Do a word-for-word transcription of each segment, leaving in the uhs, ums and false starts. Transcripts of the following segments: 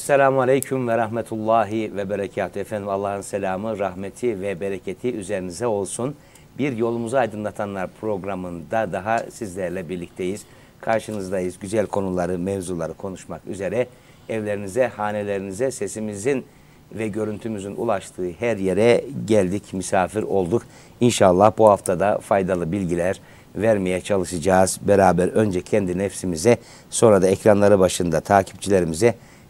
Esselamu Aleyküm ve Rahmetullahi ve Berekatuhu. Efendim Allah'ın selamı, rahmeti ve bereketi üzerinize olsun. Bir Yolumuzu Aydınlatanlar programında daha sizlerle birlikteyiz. Karşınızdayız. Güzel konuları, mevzuları konuşmak üzere evlerinize, hanelerinize sesimizin ve görüntümüzün ulaştığı her yere geldik, misafir olduk. İnşallah bu haftada faydalı bilgiler vermeye çalışacağız. Beraber önce kendi nefsimize, sonra da ekranları başında takipçilerimize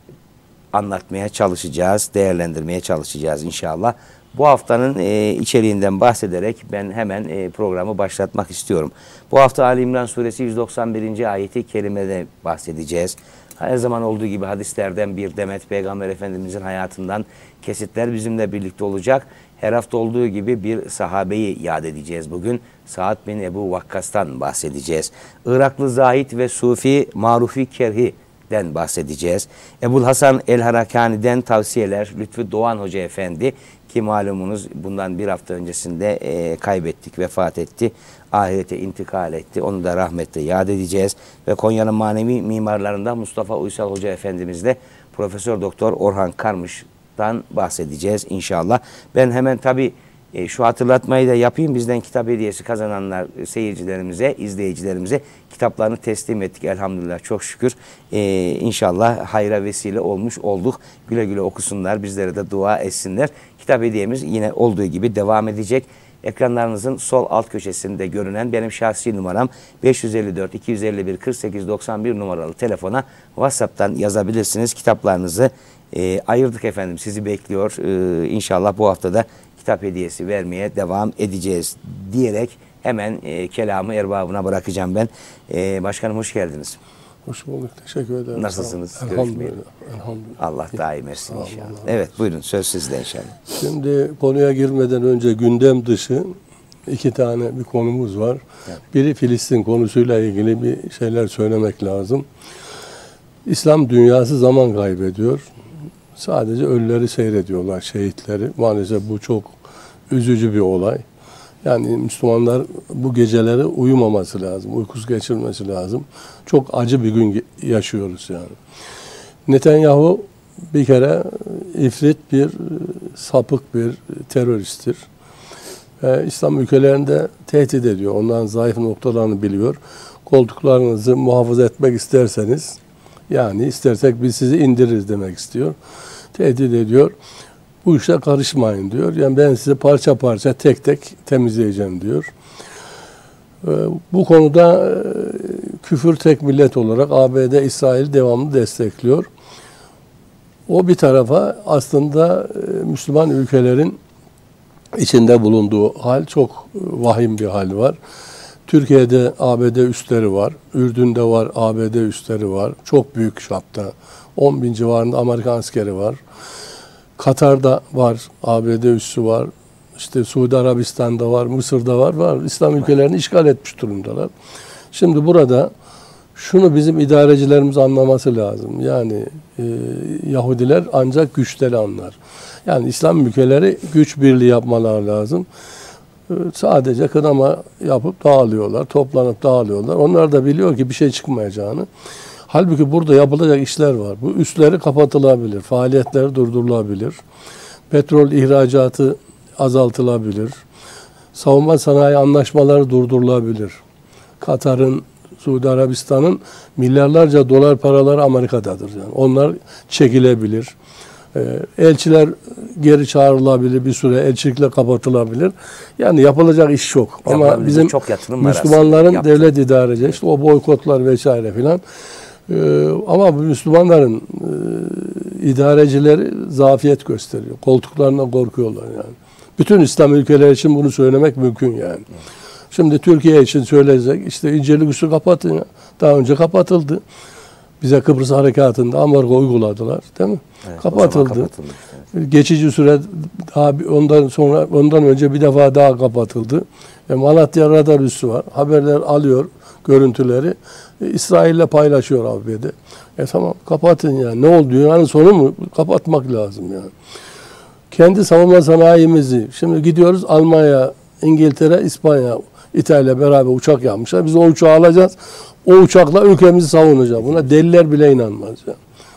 anlatmaya çalışacağız, değerlendirmeye çalışacağız inşallah. Bu haftanın e, içeriğinden bahsederek ben hemen e, programı başlatmak istiyorum. Bu hafta Ali İmran Suresi yüz doksan birinci ayeti kerimede bahsedeceğiz. Her zaman olduğu gibi hadislerden bir demet, Peygamber Efendimizin hayatından kesitler bizimle birlikte olacak. Her hafta olduğu gibi bir sahabeyi yad edeceğiz bugün. Sa'd bin Ebu Vakkas'tan bahsedeceğiz. Iraklı Zahid ve Sufi Marufi Kerhi'den bahsedeceğiz. Ebul Hasan el-Harakani'den tavsiyeler, Lütfü Doğan Hoca Efendi ki malumunuz bundan bir hafta öncesinde e, kaybettik, vefat etti. Ahirete intikal etti. Onu da rahmetle yad edeceğiz. Ve Konya'nın manevi mimarlarından Mustafa Uysal Hoca Efendimizle Profesör Doktor Orhan Karmış'tan bahsedeceğiz inşallah. Ben hemen tabii e, şu hatırlatmayı da yapayım. Bizden kitap hediyesi kazananlar seyircilerimize, izleyicilerimize kitaplarını teslim ettik elhamdülillah, çok şükür. E, inşallah hayra vesile olmuş olduk. Güle güle okusunlar, bizlere de dua etsinler. Kitap hediyemiz yine olduğu gibi devam edecek. Ekranlarınızın sol alt köşesinde görünen benim şahsi numaram beş yüz elli dört iki yüz elli bir kırk sekiz doksan bir numaralı telefona WhatsApp'tan yazabilirsiniz. Kitaplarınızı e, ayırdık efendim, sizi bekliyor. E, İnşallah bu haftada kitap hediyesi vermeye devam edeceğiz diyerek hemen e, kelamı erbabına bırakacağım ben. E, başkanım hoş geldiniz. Hoş bulduk. Teşekkür ederim. Nasılsınız? Elhamdülillah. Elhamdülillah. Allah daim etsin inşallah. Evet buyurun, söz sizde inşallah. Şimdi konuya girmeden önce gündem dışı iki tane bir konumuz var. Evet. Biri Filistin konusuyla ilgili bir şeyler söylemek lazım. İslam dünyası zaman kaybediyor. Sadece ölüleri seyrediyorlar, şehitleri. Maalesef bu çok üzücü bir olay. Yani Müslümanlar bu geceleri uyumaması lazım, uykusuz geçirmesi lazım. Çok acı bir gün yaşıyoruz yani. Netanyahu bir kere ifrit bir, sapık bir teröristtir. Ee, İslam ülkelerinde tehdit ediyor. Onların zayıf noktalarını biliyor. Koltuklarınızı muhafaza etmek isterseniz, yani istersek biz sizi indiririz demek istiyor. Tehdit ediyor. Bu işe karışmayın diyor. Yani ben size parça parça tek tek temizleyeceğim diyor. Ee, bu konuda e, küfür tek millet olarak A B D, İsrail devamlı destekliyor. O bir tarafa aslında e, Müslüman ülkelerin içinde bulunduğu hal çok vahim bir hal var. Türkiye'de A B D üsleri var. Ürdün'de var, A B D üsleri var. Çok büyük çapta. on bin civarında Amerikan askeri var. Katar'da var, A B D üssü var, işte Suudi Arabistan'da var, Mısır'da var, var. İslam ülkelerini işgal etmiş durumdalar. Şimdi burada şunu bizim idarecilerimiz anlaması lazım. Yani e, Yahudiler ancak güçleri anlar. Yani İslam ülkeleri güç birliği yapmaları lazım. E, sadece kınama yapıp dağılıyorlar, toplanıp dağılıyorlar. Onlar da biliyor ki bir şey çıkmayacağını. Halbuki burada yapılacak işler var. Bu üsleri kapatılabilir, faaliyetler durdurulabilir, petrol ihracatı azaltılabilir, savunma sanayi anlaşmaları durdurulabilir. Katar'ın, Suudi Arabistan'ın milyarlarca dolar paraları Amerika'dadır. Yani onlar çekilebilir. Elçiler geri çağrılabilir, bir süre elçilikle kapatılabilir. Yani yapılacak iş çok. Ama bizim çok Müslümanların devlet idareci, işte o boykotlar vesaire filan. Ee, ama bu Müslümanların e, idarecileri zafiyet gösteriyor. Koltuklarına korkuyorlar yani. Bütün İslam ülkeleri için bunu söylemek mümkün yani. Evet. Şimdi Türkiye için söyleyecek, işte İncirlik üssü kapatın ya. Daha önce kapatıldı. Bize Kıbrıs harekatında ambargo uyguladılar, değil mi? Evet, kapatıldı. kapatıldı işte. Geçici süre daha ondan sonra ondan önce bir defa daha kapatıldı. E, Malatya radar üssü var. Haberler alıyor görüntüleri. E, İsrail'le paylaşıyor A B D. E tamam kapatın yani. Ne oldu? Dünyanın sonu mu? Kapatmak lazım yani. Kendi savunma sanayimizi şimdi gidiyoruz Almanya, İngiltere, İspanya, İtalya beraber uçak yapmışlar. Biz o uçağı alacağız. O uçakla ülkemizi savunacağız. Buna deliler bile inanmaz yani.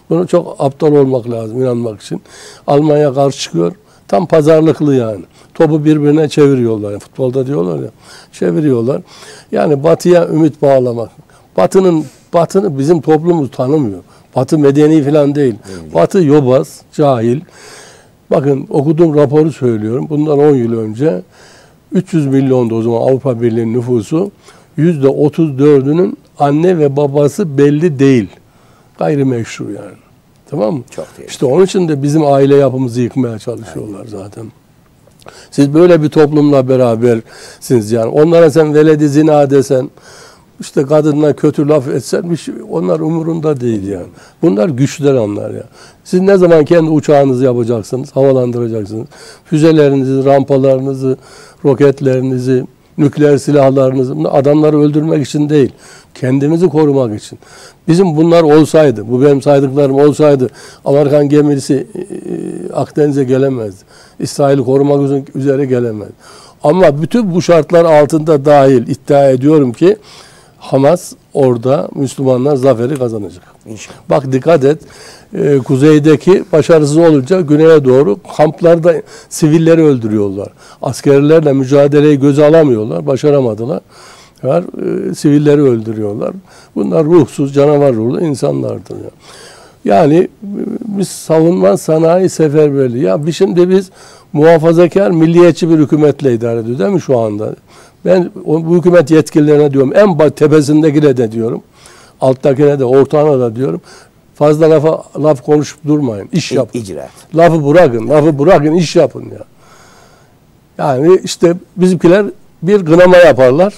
Bunu çok aptal olmak lazım inanmak için. Almanya karşı çıkıyor. Tam pazarlıklı yani. Topu birbirine çeviriyorlar. Yani futbolda diyorlar ya. Çeviriyorlar. Yani Batı'ya ümit bağlamak. Batı'nın Batı'nı bizim toplumumuz tanımıyor. Batı medeni falan değil. Evet. Batı yobaz, cahil. Bakın okuduğum raporu söylüyorum. Bundan on yıl önce üç yüz milyondu o zaman Avrupa Birliği'nin nüfusu. yüzde otuz dördünün anne ve babası belli değil. Gayrimeşru yani. Tamam mı? Çok değil. İşte onun için de bizim aile yapımızı yıkmaya çalışıyorlar zaten. Siz böyle bir toplumla berabersiniz yani. Onlara sen veledi zina desen, işte kadınla kötü laf etsen bir şey, onlar umurunda değil yani. Bunlar güçler onlar ya. Siz ne zaman kendi uçağınızı yapacaksınız, havalandıracaksınız. Füzelerinizi, rampalarınızı, roketlerinizi, nükleer silahlarınızı, adamları öldürmek için değil, kendimizi korumak için. Bizim bunlar olsaydı, bu benim saydıklarım olsaydı, Amerikan gemisi Akdeniz'e gelemezdi. İsrail'i korumak üzere gelemezdi. Ama bütün bu şartlar altında dahil iddia ediyorum ki Hamas orada Müslümanlar zaferi kazanacak. İnşallah. Bak dikkat et, e, kuzeydeki başarısız olunca güneye doğru kamplarda sivilleri öldürüyorlar. Askerlerle mücadeleyi göze alamıyorlar, başaramadılar. Var, e, sivilleri öldürüyorlar. Bunlar ruhsuz, canavar ruhlu insanlardır. Yani, yani biz savunma sanayi seferberliği. Ya biz şimdi biz muhafazakar, milliyetçi bir hükümetle idare ediyoruz değil mi şu anda? Ben bu hükümet yetkililerine diyorum, en tepesindekine de diyorum, alttakine de, ortağına da diyorum, fazla lafa, laf konuşup durmayın, iş yapın. İcraat. Lafı bırakın, lafı bırakın, iş yapın ya. Yani işte bizimkiler bir gınama yaparlar,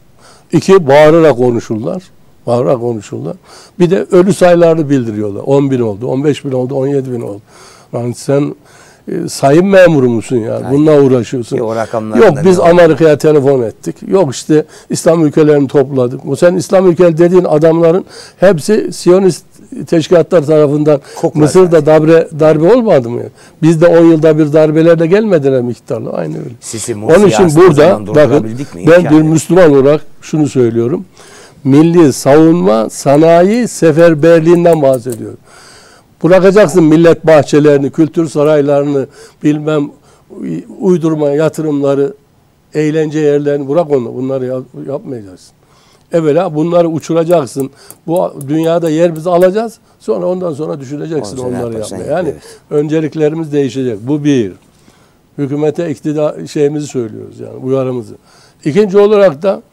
iki bağırarak konuşurlar, bağırarak konuşurlar. Bir de ölü sayılarını bildiriyorlar. on bin oldu, on beş bin oldu, on yedi bin oldu. Yani sen e, sayım memuru musun yani? Aynen. Bununla uğraşıyorsun. Yok, Yok biz Amerika'ya telefon ettik. Yok işte İslam ülkelerini topladık. Bu sen İslam ülkeleri dediğin adamların hepsi Siyonist teşkilatlar tarafından Koklar Mısır'da yani. darbe darbe olmadı mı? Biz de on yılda bir darbelerle gelmediler miktarla. Aynı öyle. Sisi, Onun için burada bakın ben bir Müslüman olarak şunu söylüyorum. Milli savunma sanayi seferberliğinden bahsediyorum. Bırakacaksın millet bahçelerini, kültür saraylarını, bilmem uydurma yatırımları, eğlence yerlerini bırak onu. Bunları yap, yapmayacaksın. Evvela bunları uçuracaksın. Bu dünyada yer bizi alacağız. Sonra ondan sonra düşüneceksin onları, onları yapmaya. Yani evet. Önceliklerimiz değişecek. Bu bir. Hükümete iktidar şeyimizi söylüyoruz yani uyarımızı. İkinci olarak da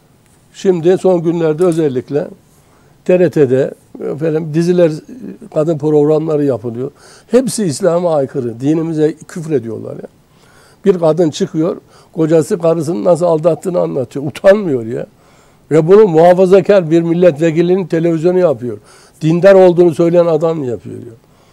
şimdi son günlerde özellikle T R T'de efendim, diziler, kadın programları yapılıyor. Hepsi İslam'a aykırı. Dinimize küfrediyorlar ya. Bir kadın çıkıyor, kocası karısını nasıl aldattığını anlatıyor. Utanmıyor ya. Ve bunu muhafazakar bir milletvekilinin televizyonu yapıyor. Dindar olduğunu söyleyen adam yapıyor ya.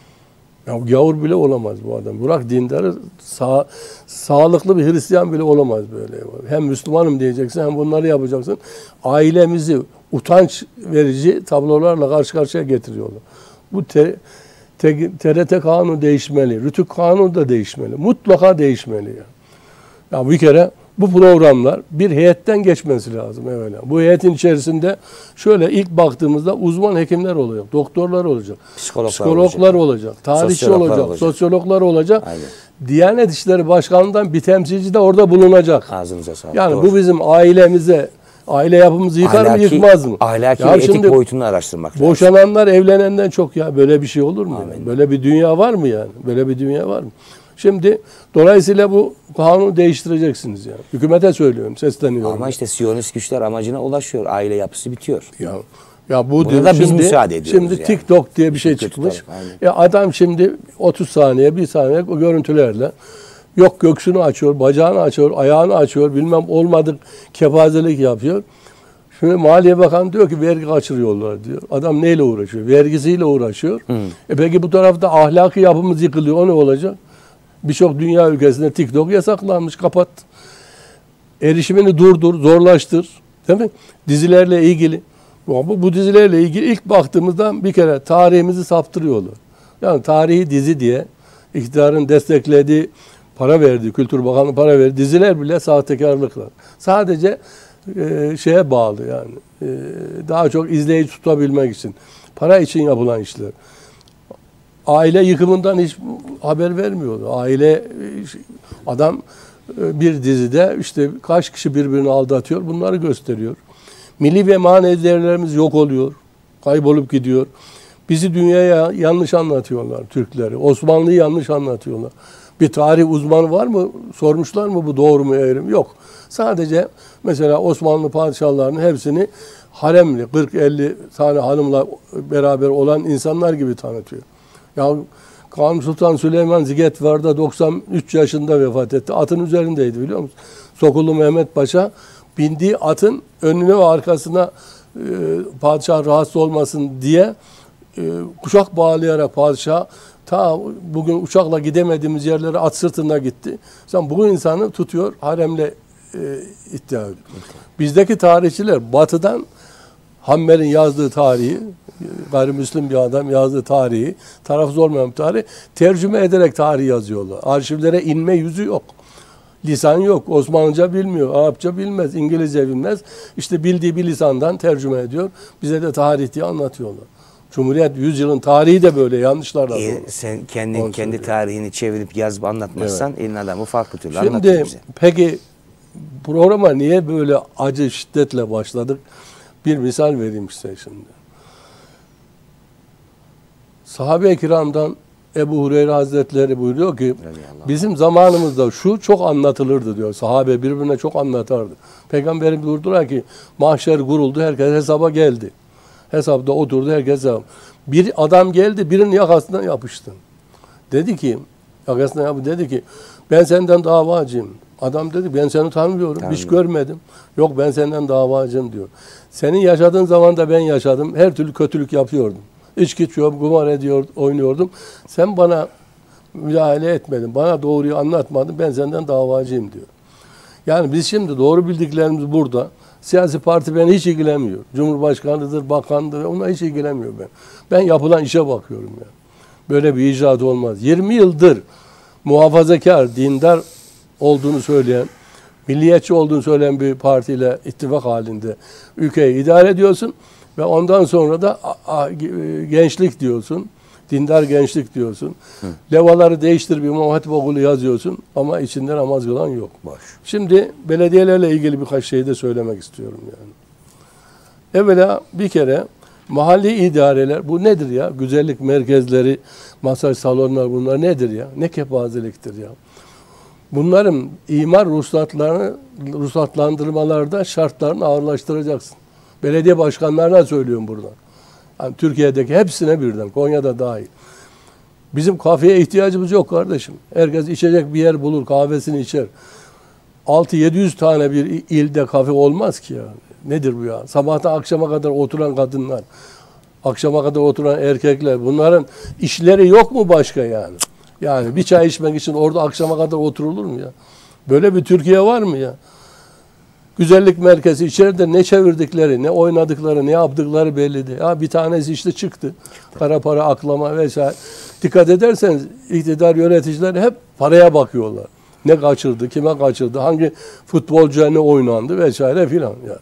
Ya gavur bile olamaz bu adam. Bırak dindarı, sağ, sağlıklı bir Hristiyan bile olamaz böyle. Hem Müslümanım diyeceksin hem bunları yapacaksın. Ailemizi utanç verici tablolarla karşı karşıya getiriyorlar. Bu te, te, T R T kanunu değişmeli. Rütük kanunu da değişmeli. Mutlaka değişmeli ya. Ya bir kere bu programlar bir heyetten geçmesi lazım evvela. Bu heyetin içerisinde şöyle ilk baktığımızda uzman hekimler olacak, doktorlar olacak, psikologlar, psikologlar olacak, olacak, tarihçi olacak, olacak, sosyologlar olacak. Aynen. Diyanet İşleri Başkanı'ndan bir temsilci de orada bulunacak. Ağzınıza sağlık. Yani doğru. Bu bizim ailemize, aile yapımızı yıkar ahlaki, mı yıkmaz mı? Ahlaki ve etik boyutunu araştırmak lazım. Boşananlar evlenenden çok ya böyle bir şey olur mu? Yani? Böyle bir dünya var mı yani? Böyle bir dünya var mı? Şimdi dolayısıyla bu kanunu değiştireceksiniz yani. Hükümete söylüyorum, sesleniyorum. Ama işte Siyonist güçler amacına ulaşıyor. Aile yapısı bitiyor. Ya ya bu Buna da biz şimdi, müsaade ediyoruz. Şimdi yani. TikTok diye bir şey Kötü çıkmış. Ya adam şimdi otuz saniye, bir saniye o görüntülerle yok göğsünü açıyor, bacağını açıyor, ayağını açıyor, bilmem olmadık kepazelik yapıyor. Şimdi Maliye Bakanı diyor ki vergi kaçırıyorlar diyor. Adam neyle uğraşıyor? Vergisiyle uğraşıyor. Hı. E peki bu tarafta ahlaki yapımız yıkılıyor. O ne olacak? Birçok dünya ülkesinde TikTok yasaklanmış, kapat. Erişimini durdur, zorlaştır. Değil mi? Dizilerle ilgili. Bu, bu dizilerle ilgili ilk baktığımızda bir kere tarihimizi saptırıyorlar. Yani tarihi dizi diye iktidarın desteklediği, para verdiği, Kültür Bakanlığı para verdiği diziler bile sahtekarlıklar. Sadece e, şeye bağlı yani. E, daha çok izleyici tutabilmek için. Para için yapılan işler. Aile yıkımından hiç haber vermiyor. Aile adam bir dizide işte kaç kişi birbirini aldatıyor, bunları gösteriyor. Milli ve manevi değerlerimiz yok oluyor, kaybolup gidiyor. Bizi dünyaya yanlış anlatıyorlar Türkleri. Osmanlı'yı yanlış anlatıyorlar. Bir tarih uzmanı var mı? Sormuşlar mı bu doğru mu eğri mi? Yok. Sadece mesela Osmanlı padişahlarının hepsini haremli, kırk elli tane hanımla beraber olan insanlar gibi tanıtıyor. Ya Kanuni Sultan Süleyman Zigetvar'da doksan üç yaşında vefat etti. Atın üzerindeydi biliyor musun? Sokullu Mehmet Paşa bindiği atın önüne ve arkasına e, padişah rahatsız olmasın diye e, kuşak bağlayarak padişah ta bugün uçakla gidemediğimiz yerlere at sırtında gitti. Sen bu insanı tutuyor haremle e, iddia ediyor. Bizdeki tarihçiler batıdan Hammer'in yazdığı tarihi, gayrimüslim bir adam yazdığı tarihi, tarafsız olmayan bir tarih, tercüme ederek tarih yazıyorlar. Arşivlere inme yüzü yok. Lisan yok. Osmanlıca bilmiyor, Arapça bilmez, İngilizce bilmez. İşte bildiği bir lisandan tercüme ediyor. Bize de tarih diye anlatıyorlar. Cumhuriyet yüzyılın tarihi de böyle yanlışlarla. E, sen kendi kendi tarihini çevirip yazıp anlatmazsan evet. elin adamı farklı türlü Şimdi, anlatıyor bize. Peki programa niye böyle acı şiddetle başladık? Bir misal vereyim size şimdi. Sahabe-i kiramdan Ebu Hureyre Hazretleri buyuruyor ki bizim zamanımızda şu çok anlatılırdı diyor. Sahabe birbirine çok anlatardı. Peygamberim buyurdular ki mahşer kuruldu, herkes hesaba geldi. Hesapta oturdu, herkes hesap. Bir adam geldi, birinin yakasından yapıştı. Dedi ki, yakasından yapıştı, dedi ki ben senden davacıyım. Adam dedi ben seni tanımıyorum, Tanrım. hiç görmedim. Yok ben senden davacıyım diyor. Senin yaşadığın zaman da ben yaşadım. Her türlü kötülük yapıyordum. İçki içiyordum, kumar ediyor, oynuyordum. Sen bana müdahale etmedin. Bana doğruyu anlatmadın. Ben senden davacıyım diyor. Yani biz şimdi doğru bildiklerimiz burada. Siyasi parti beni hiç ilgilenmiyor. Cumhurbaşkanıdır, bakandır. Ona hiç ilgilenmiyor ben. Ben yapılan işe bakıyorum yani. Böyle bir icraat olmaz. yirmi yıldır muhafazakar, dindar olduğunu söyleyen, milliyetçi olduğunu söyleyen bir partiyle ittifak halinde ülkeyi idare ediyorsun ve ondan sonra da a, a, gençlik diyorsun, dindar gençlik diyorsun. Hı. Levaları değiştir bir İmam Hatip Okulu yazıyorsun ama içinde namaz kılan yok. Boş. Şimdi belediyelerle ilgili birkaç şey de söylemek istiyorum yani. Evvela bir kere mahalli idareler, bu nedir ya? Güzellik merkezleri, masaj salonları bunlar nedir ya? Ne kepazeliktir ya? Bunların imar ruhsatlarını, ruhsatlandırmalarda şartlarını ağırlaştıracaksın. Belediye başkanlarına söylüyorum buradan. Yani Türkiye'deki hepsine birden, Konya'da dahil. Bizim kafeye ihtiyacımız yok kardeşim. Herkes içecek bir yer bulur, kahvesini içer. altı yedi yüz tane bir ilde kafe olmaz ki yani. Nedir bu ya? Sabahtan akşama kadar oturan kadınlar, akşama kadar oturan erkekler, bunların işleri yok mu başka yani? Yani bir çay içmek için orada akşama kadar oturulur mu ya? Böyle bir Türkiye var mı ya? Güzellik merkezi içeride ne çevirdikleri, ne oynadıkları, ne yaptıkları belliydi. Ya bir tanesi işte çıktı. Kara para aklama vesaire. Dikkat ederseniz iktidar yöneticileri hep paraya bakıyorlar. Ne kaçırdı, kime kaçırdı, hangi futbolcuya ne oynandı vesaire filan. Yani.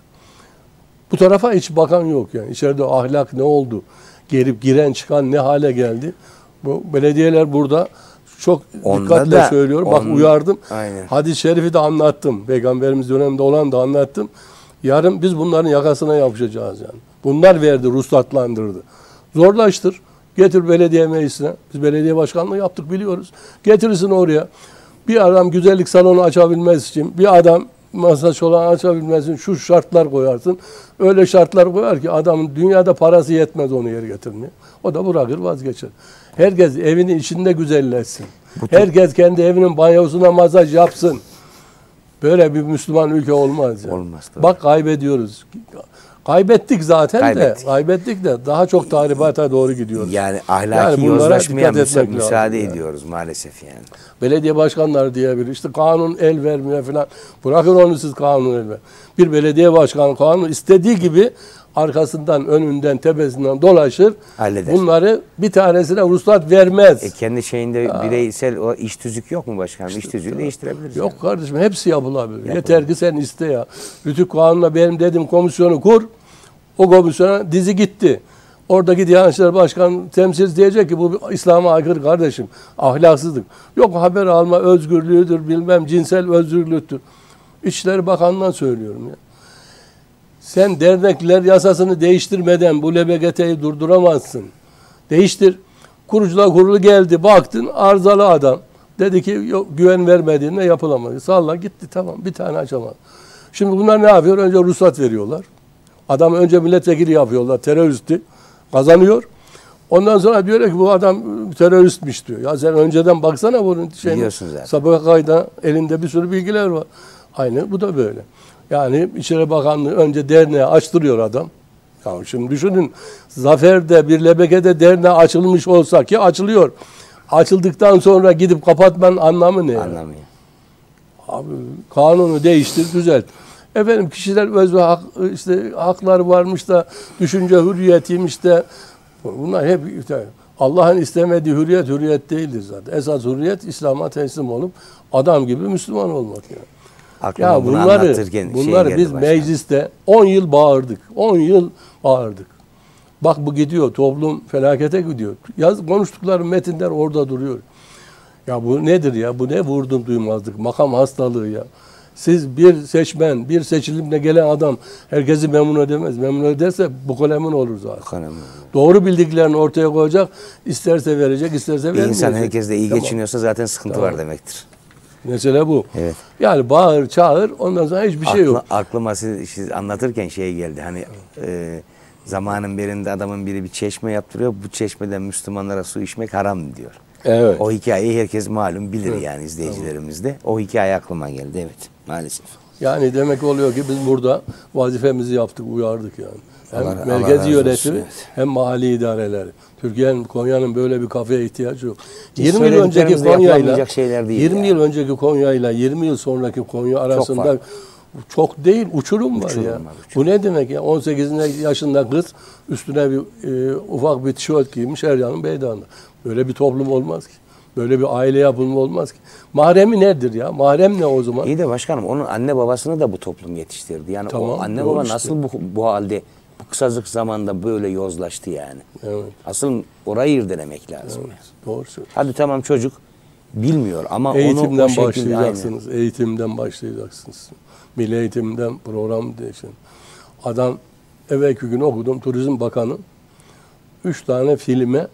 Bu tarafa hiç bakan yok yani. İçeride ahlak ne oldu? Gelip giren çıkan ne hale geldi? Bu belediyeler burada çok Onda dikkatle da, söylüyorum. On, Bak uyardım. Aynen. Hadis-i şerifi de anlattım. Peygamberimiz döneminde olan da anlattım. Yarın biz bunların yakasına yapışacağız yani. Bunlar verdi, ruhsatlandırdı. Zorlaştır. Getir belediye meclisine. Biz belediye başkanlığı yaptık biliyoruz. Getirirsin oraya. Bir adam güzellik salonu açabilmesi için, bir adam masaj olan açabilmesi için şu şartlar koyarsın. Öyle şartlar koyar ki adamın dünyada parası yetmez onu yer getirmeye. O da bırakır vazgeçer. Herkes evinin içinde güzelleşsin. Herkes kendi evinin banyosuna masaj yapsın. Böyle bir Müslüman ülke olmaz. Yani. Olmaz. Tabii. Bak kaybediyoruz. Kaybettik zaten Kaybettik. de. Kaybettik de daha çok tahribata doğru gidiyoruz. Yani ahlaki yani yozlaşmaya müsa müsaade yani. ediyoruz maalesef yani. Belediye başkanları diyebilir. İşte kanun el vermiyor falan. Bırakın onu siz kanun el ver. Bir belediye başkanı kanun istediği gibi arkasından, önünden, tepesinden dolaşır. Halleder. Bunları bir tanesine ruhsat vermez. E kendi şeyinde ya. bireysel o iş tüzük yok mu başkanım? İşte, iş tüzüğü değiştirebiliriz. Yok yani. kardeşim hepsi yapılabilir. Yapılır. Yeter ki sen iste ya. Rütük kanunla benim dediğim komisyonu kur. O komisyona dizi gitti. Oradaki Diyanet İşleri Başkanı temsil diyecek ki bu İslam'a aykırı kardeşim, ahlaksızlık. Yok haber alma özgürlüğüdür, bilmem cinsel özgürlüktür. İçişleri Bakanlığı'ndan söylüyorum ya. Sen dernekler yasasını değiştirmeden bu L B G T'yi durduramazsın. Değiştir. Kurucular Kurulu geldi, baktın arızalı adam. Dedi ki yok, güven vermediğinde yapılamadı. Salla gitti, tamam, bir tane açamadı. Şimdi bunlar ne yapıyor? Önce ruhsat veriyorlar. Adam önce milletvekili yapıyorlar, teröristi. Kazanıyor. Ondan sonra diyor ki bu adam teröristmiş diyor. Ya sen önceden baksana bunun şeyine. Sabah kayda elinde bir sürü bilgiler var. Aynı bu da böyle. Yani İçişleri Bakanlığı önce derneği açtırıyor adam. Ya şimdi düşünün, Zafer'de bir L B G'de derneği açılmış olsa ki açılıyor. Açıldıktan sonra gidip kapatmanın anlamı ne? Anlamı. Abi kanunu değiştir, düzelt. Efendim kişiler öz ve hak, işte hakları varmış da düşünce hürriyetiymiş de bunlar hep işte, Allah'ın istemediği hürriyet hürriyet değildir zaten. Esas hürriyet İslam'a teslim olup adam gibi Müslüman olmak yani. Aklıma Ya bunları bunları şey biz başkan. mecliste on yıl bağırdık. on yıl bağırdık. Bak bu gidiyor, toplum felakete gidiyor. Yaz konuştukları metinler orada duruyor. Ya bu nedir ya? Bu ne vurdum duymazlık? Makam hastalığı ya. Siz bir seçmen, bir seçilimle gelen adam herkesi memnun edemez. Memnun ederse bu kolemin olur zaten. Kolemin. Doğru bildiklerini ortaya koyacak, isterse verecek, isterse vermeyecek. Bir insan herkesle iyi tamam. geçiniyorsa zaten sıkıntı tamam. var demektir. Mesele bu. Evet. Yani bağır, çağır, ondan sonra hiçbir Aklı, şey yok. Aklıma siz, siz anlatırken şey geldi. Hani e, zamanın birinde adamın biri bir çeşme yaptırıyor. Bu çeşmeden Müslümanlara su içmek haram diyor. Evet. O hikayeyi herkes malum bilir evet. yani izleyicilerimiz de. O hikaye aklıma geldi evet maalesef. Yani demek oluyor ki biz burada vazifemizi yaptık, uyardık yani. Hem Allah, merkezi Allah yönetimi evet. hem mahalli idareleri. Türkiye'nin, Konya'nın böyle bir kafeye ihtiyacı yok. yirmi yıl önceki Konya'yla yirmi yıl önceki Konya'yla yirmi yıl sonraki Konya arasında çok, çok değil uçurum var uçurum ya. Var, uçurum. Bu ne demek ya? on sekiz yaşında kız üstüne bir e, ufak bir tişört giymiş her yanın beydağında. Böyle bir toplum olmaz ki. Böyle bir aile yapımı olmaz ki. Mahremi nedir ya? Mahrem ne o zaman? İyi de başkanım onun anne babasını da bu toplum yetiştirdi. Yani tamam, o anne baba işte. nasıl bu, bu halde bu kısacık zamanda böyle yozlaştı yani. Evet. Asıl orayı irdelemek lazım. Evet, yani. Doğru söylüyorsun. Hadi tamam çocuk bilmiyor ama eğitimden onu o başlayacaksınız. Aynı. Eğitimden başlayacaksınız. Milli eğitimden program değişin. Adam evvelki gün okudum Turizm Bakanı üç tane filme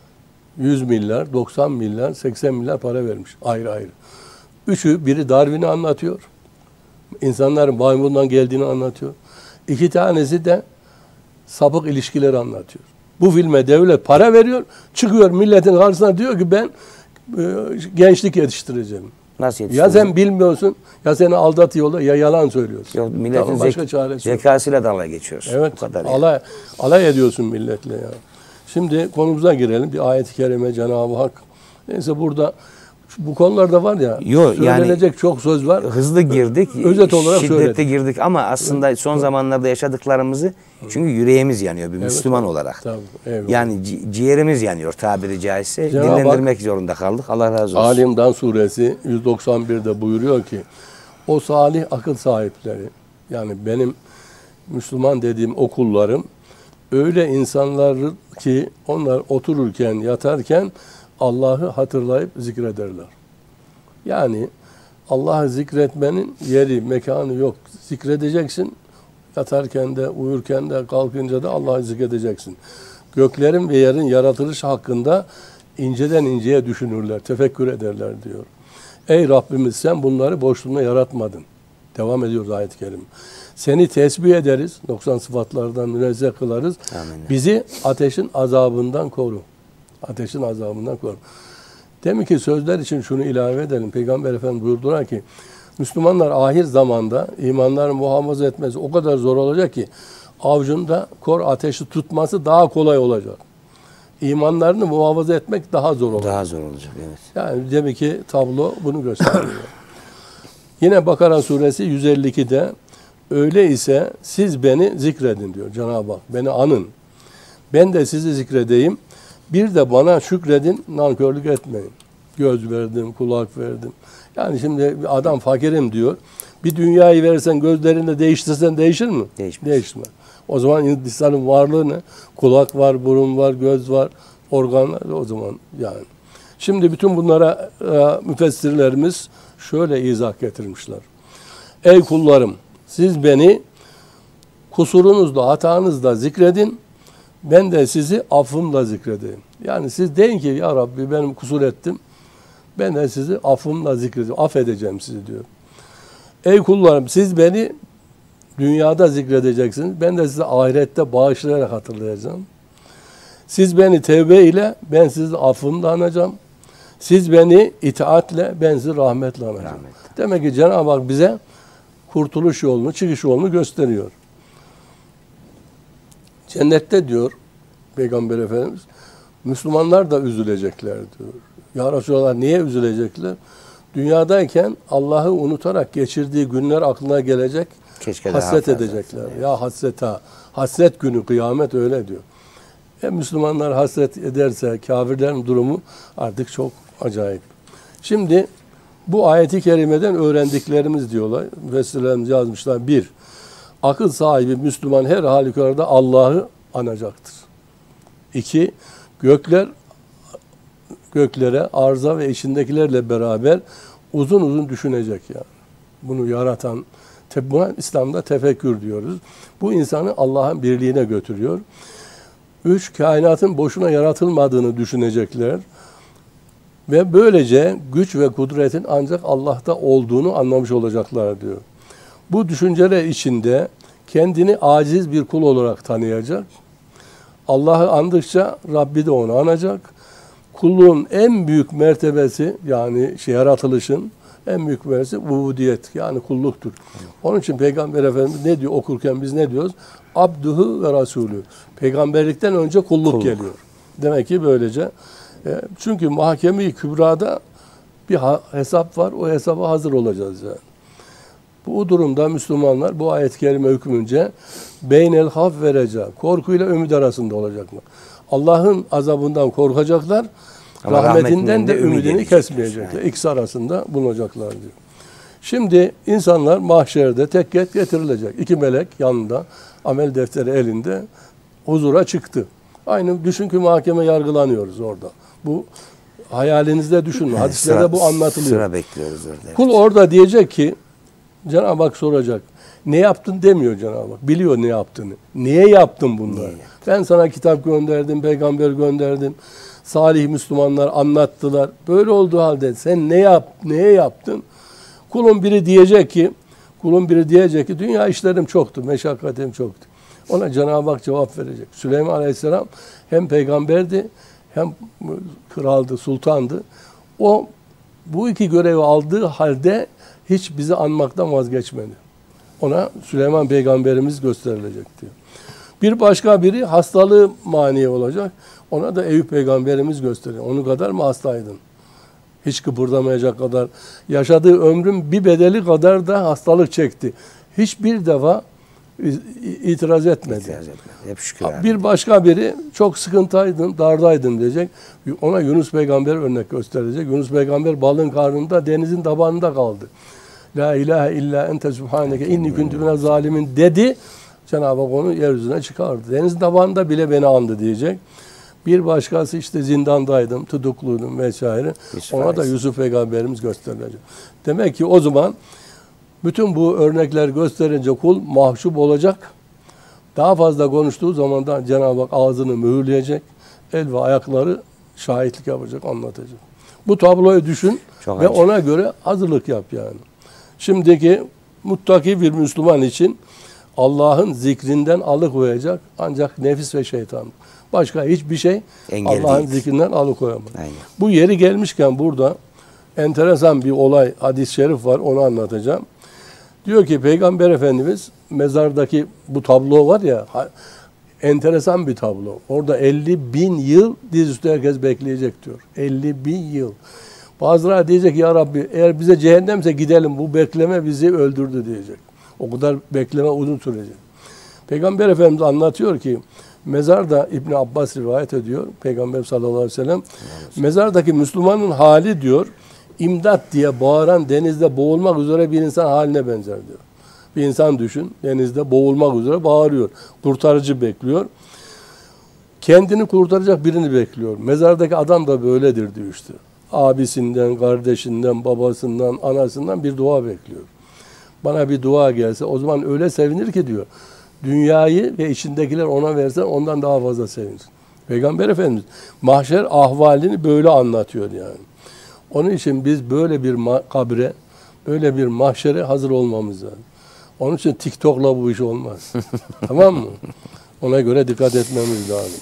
yüz milyar, doksan milyar, seksen milyar para vermiş. Ayrı ayrı. Üçü, biri Darwin'i anlatıyor. İnsanların maymundan geldiğini anlatıyor. İki tanesi de sapık ilişkileri anlatıyor. Bu filme devlet para veriyor. Çıkıyor milletin karşısına diyor ki ben e, gençlik yetiştireceğim. Nasıl yetiştireceğim? Ya sen bilmiyorsun, ya seni aldatıyorlar, ya yalan söylüyorsun. Yok, milletin tamam, başka zek çaresi zekasıyla dalga geçiyorsun. Evet, bu kadar alay, yani. alay ediyorsun milletle ya. Şimdi konumuza girelim. Bir ayet-i kerime Cenab-ı Hak. Neyse burada bu konularda var ya Yo, söylenecek yani, çok söz var. Hızlı girdik. Özet olarak şiddetli söyledik. girdik ama aslında evet. son zamanlarda yaşadıklarımızı çünkü yüreğimiz yanıyor bir evet, Müslüman evet. olarak. Tabii, evet. Yani ci ciğerimiz yanıyor tabiri caizse. Cenab-ı Dinlendirmek Hak, zorunda kaldık. Allah razı olsun. Ali İmran suresi yüz doksan bir'de buyuruyor ki o salih akıl sahipleri yani benim Müslüman dediğim okullarım öyle insanlar ki onlar otururken, yatarken Allah'ı hatırlayıp zikrederler. Yani Allah'ı zikretmenin yeri, mekanı yok. Zikredeceksin. Yatarken de, uyurken de, kalkınca da Allah'ı zikredeceksin. Göklerin ve yerin yaratılışı hakkında inceden inceye düşünürler, tefekkür ederler diyor. Ey Rabbimiz sen bunları boşluğuna yaratmadın. Devam ediyoruz ayet-i kerime. Seni tesbih ederiz, doksan sıfatlardan münezzeh kılarız. Amin. Bizi ateşin azabından koru. Ateşin azabından koru. Demek ki sözler için şunu ilave edelim. Peygamber Efendimiz buyurdular ki, Müslümanlar ahir zamanda imanlarını muhafaza etmesi o kadar zor olacak ki, avcunda kor ateşi tutması daha kolay olacak. İmanlarını muhafaza etmek daha zor olacak. Daha zor olacak, evet. Yani demek ki tablo bunu gösteriyor. Yine Bakara suresi yüz elli iki'de öyleyse siz beni zikredin diyor Cenab-ı Hak. Beni anın. Ben de sizi zikredeyim. Bir de bana şükredin, nankörlük etmeyin. Göz verdim, kulak verdim. Yani şimdi adam fakirim diyor. Bir dünyayı verirsen gözlerini değiştirsen değişir mi? Değişmez. Değişmez. O zaman insanın varlığı ne? Kulak var, burun var, göz var, organlar o zaman yani. Şimdi bütün bunlara e, müfessirlerimiz şöyle izah getirmişler. Ey kullarım, siz beni kusurunuzda, hatanızda zikredin, ben de sizi affımla zikredeyim. Yani siz deyin ki ya Rabbi benim kusur ettim, ben de sizi affımla zikredeyim, affedeceğim sizi diyor. Ey kullarım, siz beni dünyada zikredeceksiniz, ben de sizi ahirette bağışlayarak hatırlayacağım. Siz beni tevbe ile, ben sizi affımla anacağım. Siz beni itaatle, ben sizi rahmetle anacağım. Rahmet. Demek ki Cenab-ı Hak bize kurtuluş yolunu, çıkış yolunu gösteriyor. Cennette diyor Peygamber Efendimiz, Müslümanlar da üzülecekler diyor. Ya Resulallah niye üzülecekler? Dünyadayken Allah'ı unutarak geçirdiği günler aklına gelecek, keşke hasret edecekler. Yani. Ya hasreta, hasret günü, kıyamet öyle diyor. E, Müslümanlar hasret ederse kafirlerin durumu artık çok acayip. Şimdi bu ayeti kerimeden öğrendiklerimiz diyorlar. Müfessirlerimiz yazmışlar. Bir, akıl sahibi Müslüman her halükarda Allah'ı anacaktır. İki, gökler göklere, arza ve içindekilerle beraber uzun uzun düşünecek yani. Bunu yaratan, buna İslam'da tefekkür diyoruz. Bu insanı Allah'ın birliğine götürüyor. Üç, kainatın boşuna yaratılmadığını düşünecekler. Ve böylece güç ve kudretin ancak Allah'ta olduğunu anlamış olacaklar diyor. Bu düşünceler içinde kendini aciz bir kul olarak tanıyacak. Allah'ı andıkça Rabbi de onu anacak. Kulluğun en büyük mertebesi yani şey, yaratılışın en büyük mertebesi ubudiyet yani kulluktur. Onun için Peygamber Efendimiz ne diyor okurken biz ne diyoruz? Abduhu ve Rasulü. Peygamberlikten önce kulluk, kulluk. geliyor. Demek ki böylece. E, çünkü mahkeme-i kübrada bir ha hesap var. O hesaba hazır olacağız yani. Bu durumda Müslümanlar bu ayet-i kerime hükmünce beynel haf verece, korkuyla ümit arasında olacaklar. Allah'ın azabından korkacaklar, ama rahmetinden de ümidini kesmeyecekler. Yani. İkisi arasında bulunacaklar diyor. Şimdi insanlar mahşerde tek tek getirilecek. İki melek yanında, amel defteri elinde huzura çıktı. Aynı düşün ki mahkeme yargılanıyoruz orada. Bu hayalinizde düşünün. Evet, hadislerde sıra, bu anlatılıyor. Sıra bekliyoruz orada. Evet. Kul orada diyecek ki Cenab-ı Hak soracak. Ne yaptın demiyor Cenab-ı Hak. Biliyor ne yaptığını. Niye yaptın bunları? Niye yaptın? Ben sana kitap gönderdim, peygamber gönderdim. Salih Müslümanlar anlattılar. Böyle olduğu halde sen ne yap, neye yaptın? Kulun biri diyecek ki, kulun biri diyecek ki dünya işlerim çoktu, meşakkatim çoktu. Ona Cenab-ı Hak cevap verecek. Süleyman Aleyhisselam hem peygamberdi, hem kraldı, sultandı. O bu iki görevi aldığı halde hiç bizi anmaktan vazgeçmedi. Ona Süleyman peygamberimiz gösterilecek diyor. Bir başka biri hastalığı mani olacak. Ona da Eyüp peygamberimiz gösteriyor. Onun kadar mı hastaydın? Hiç kıpırdamayacak kadar. Yaşadığı ömrün bir bedeli kadar da hastalık çekti. Hiçbir defa itiraz etmedi. İtiraz etmedi. Hep şükür. Bir başka biri çok sıkıntıydın, dardaydın diyecek. Ona Yunus peygamber örnek gösterecek. Yunus peygamber balın karnında, denizin tabanında kaldı. La ilahe illa ente subhaneke inni kuntu minez zalimin dedi. Cenab-ı Hak onu yeryüzüne çıkardı. Denizin tabanında bile beni andı diyecek. Bir başkası işte zindandaydım, tutukluydum vesaire. Hiç Ona faiz. da Yusuf peygamberimiz gösterilecek. Demek ki o zaman bütün bu örnekler gösterince kul mahcup olacak. Daha fazla konuştuğu zaman da Cenab-ı Hak ağzını mühürleyecek. El ve ayakları şahitlik yapacak, anlatacak. Bu tabloyu düşün Çok ve acı. ona göre hazırlık yap yani. Şimdiki muttaki bir Müslüman için Allah'ın zikrinden alıkoyacak ancak nefis ve şeytan. Başka hiçbir şey Allah'ın zikrinden alıkoyamaz. Aynen. Bu yeri gelmişken burada enteresan bir olay, hadis-i şerif var, onu anlatacağım. Diyor ki Peygamber Efendimiz mezardaki bu tablo var ya, enteresan bir tablo. Orada elli bin yıl dizüstü herkes bekleyecek diyor. elli bin yıl. Bazıları diyecek ya Rabbi eğer bize cehennemse gidelim, bu bekleme bizi öldürdü diyecek. O kadar bekleme uzun sürecek. Peygamber Efendimiz anlatıyor ki mezarda İbn Abbas rivayet ediyor. Peygamber sallallahu aleyhi ve sellem mezardaki Müslümanın hali diyor imdat diye bağıran denizde boğulmak üzere bir insan haline benzer diyor. Bir insan düşün, denizde boğulmak üzere bağırıyor. Kurtarıcı bekliyor. Kendini kurtaracak birini bekliyor. Mezardaki adam da böyledir diyor işte. Abisinden, kardeşinden, babasından, anasından bir dua bekliyor. Bana bir dua gelse o zaman öyle sevinir ki diyor. Dünyayı ve içindekiler ona versen ondan daha fazla sevinir. Peygamber Efendimiz mahşer ahvalini böyle anlatıyor yani. Onun için biz böyle bir kabre, böyle bir mahşere hazır olmamız lazım. Onun için TikTok'la bu iş olmaz. Tamam mı? Ona göre dikkat etmemiz lazım.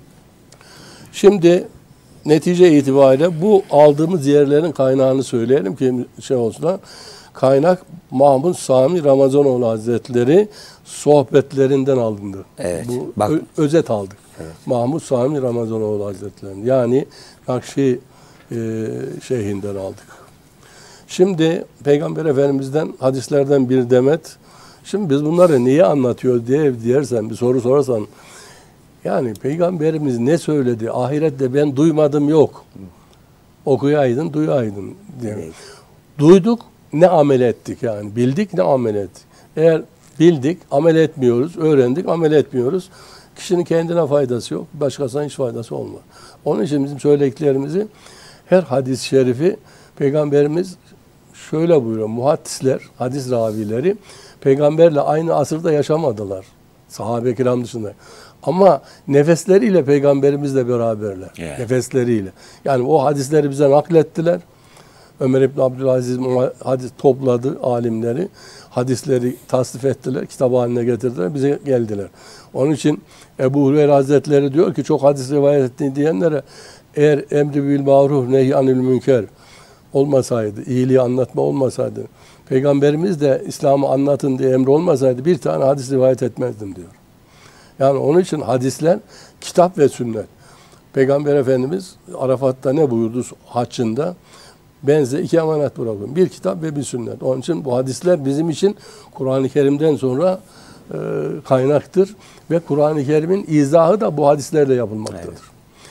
Şimdi netice itibariyle bu aldığımız yerlerin kaynağını söyleyelim ki şey olsun. Kaynak Mahmud Sami Ramazanoğlu Hazretleri sohbetlerinden alındı. Evet. Bu bak. Ö- özet aldık. Evet. Mahmud Sami Ramazanoğlu Hazretleri'nin. Yani Nakşi e, şeyhinden aldık. Şimdi Peygamber Efendimiz'den hadislerden bir demet. Şimdi biz bunları niye anlatıyoruz diye diyersen, bir soru sorarsan, yani Peygamberimiz ne söyledi? Ahirette ben duymadım yok. Okuyaydın, duyaydın diye. Evet. Duyduk, ne amel ettik yani. Bildik, ne amel ettik. Eğer bildik, amel etmiyoruz, öğrendik, amel etmiyoruz. Kişinin kendine faydası yok, başkasına hiç faydası olmaz. Onun için bizim söylediklerimizi, her hadis-i şerifi Peygamberimiz şöyle buyuruyor. Muhaddisler, hadis ravileri Peygamberle aynı asırda yaşamadılar. Sahabe-i kiram dışında. Ama nefesleriyle Peygamberimizle beraberler. Yeah. Nefesleriyle. Yani o hadisleri bize naklettiler. Ömer İbn Abdülaziz hadis topladı alimleri. Hadisleri tasnif ettiler, kitap haline getirdiler, bize geldiler. Onun için Ebu Hureyre Hazretleri diyor ki çok hadis rivayet ettiğini diyenlere eğer emri bil maruf nehy anil münker olmasaydı, iyiliği anlatma olmasaydı, Peygamberimiz de İslam'ı anlatın diye emri olmasaydı bir tane hadis rivayet etmezdim diyor. Yani onun için hadisler kitap ve sünnet. Peygamber Efendimiz Arafat'ta ne buyurdu haccında? Ben size iki emanet bırakıyorum. Bir kitap ve bir sünnet. Onun için bu hadisler bizim için Kur'an-ı Kerim'den sonra e, kaynaktır. Ve Kur'an-ı Kerim'in izahı da bu hadislerle yapılmaktadır. Evet.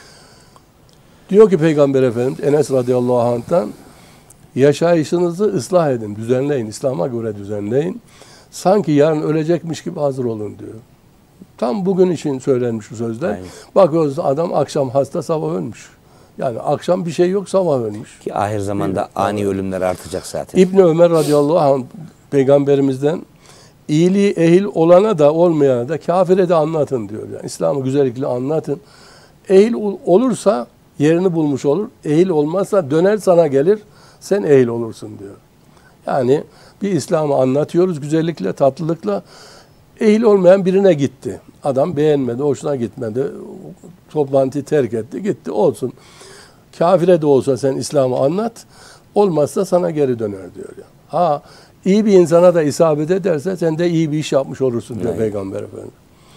Diyor ki Peygamber Efendimiz Enes radıyallahu anh'tan yaşayışınızı ıslah edin, düzenleyin. İslam'a göre düzenleyin. Sanki yarın ölecekmiş gibi hazır olun diyor. Tam bugün için söylenmiş bu sözler. Aynen. Bakıyoruz adam akşam hasta, sabah ölmüş. Yani akşam bir şey yok, sabah ölmüş. Ki ahir zamanda evet, ani evet. ölümler artacak zaten. İbn Ömer radıyallahu anh Peygamberimizden iyiliği ehil olana da olmayana da kafire de anlatın diyor. Yani İslam'ı güzellikle anlatın. Ehil olursa yerini bulmuş olur. Ehil olmazsa döner sana gelir. Sen ehil olursun diyor. Yani bir İslam'ı anlatıyoruz güzellikle, tatlılıkla. Ehil olmayan birine gitti. Adam beğenmedi, hoşuna gitmedi. Toplantıyı terk etti, gitti. Olsun. Kafire de olsa sen İslam'ı anlat. Olmazsa sana geri döner diyor. Yani. Ha, iyi bir insana da isabet ederse sen de iyi bir iş yapmış olursun diyor evet. Peygamber Efendimiz.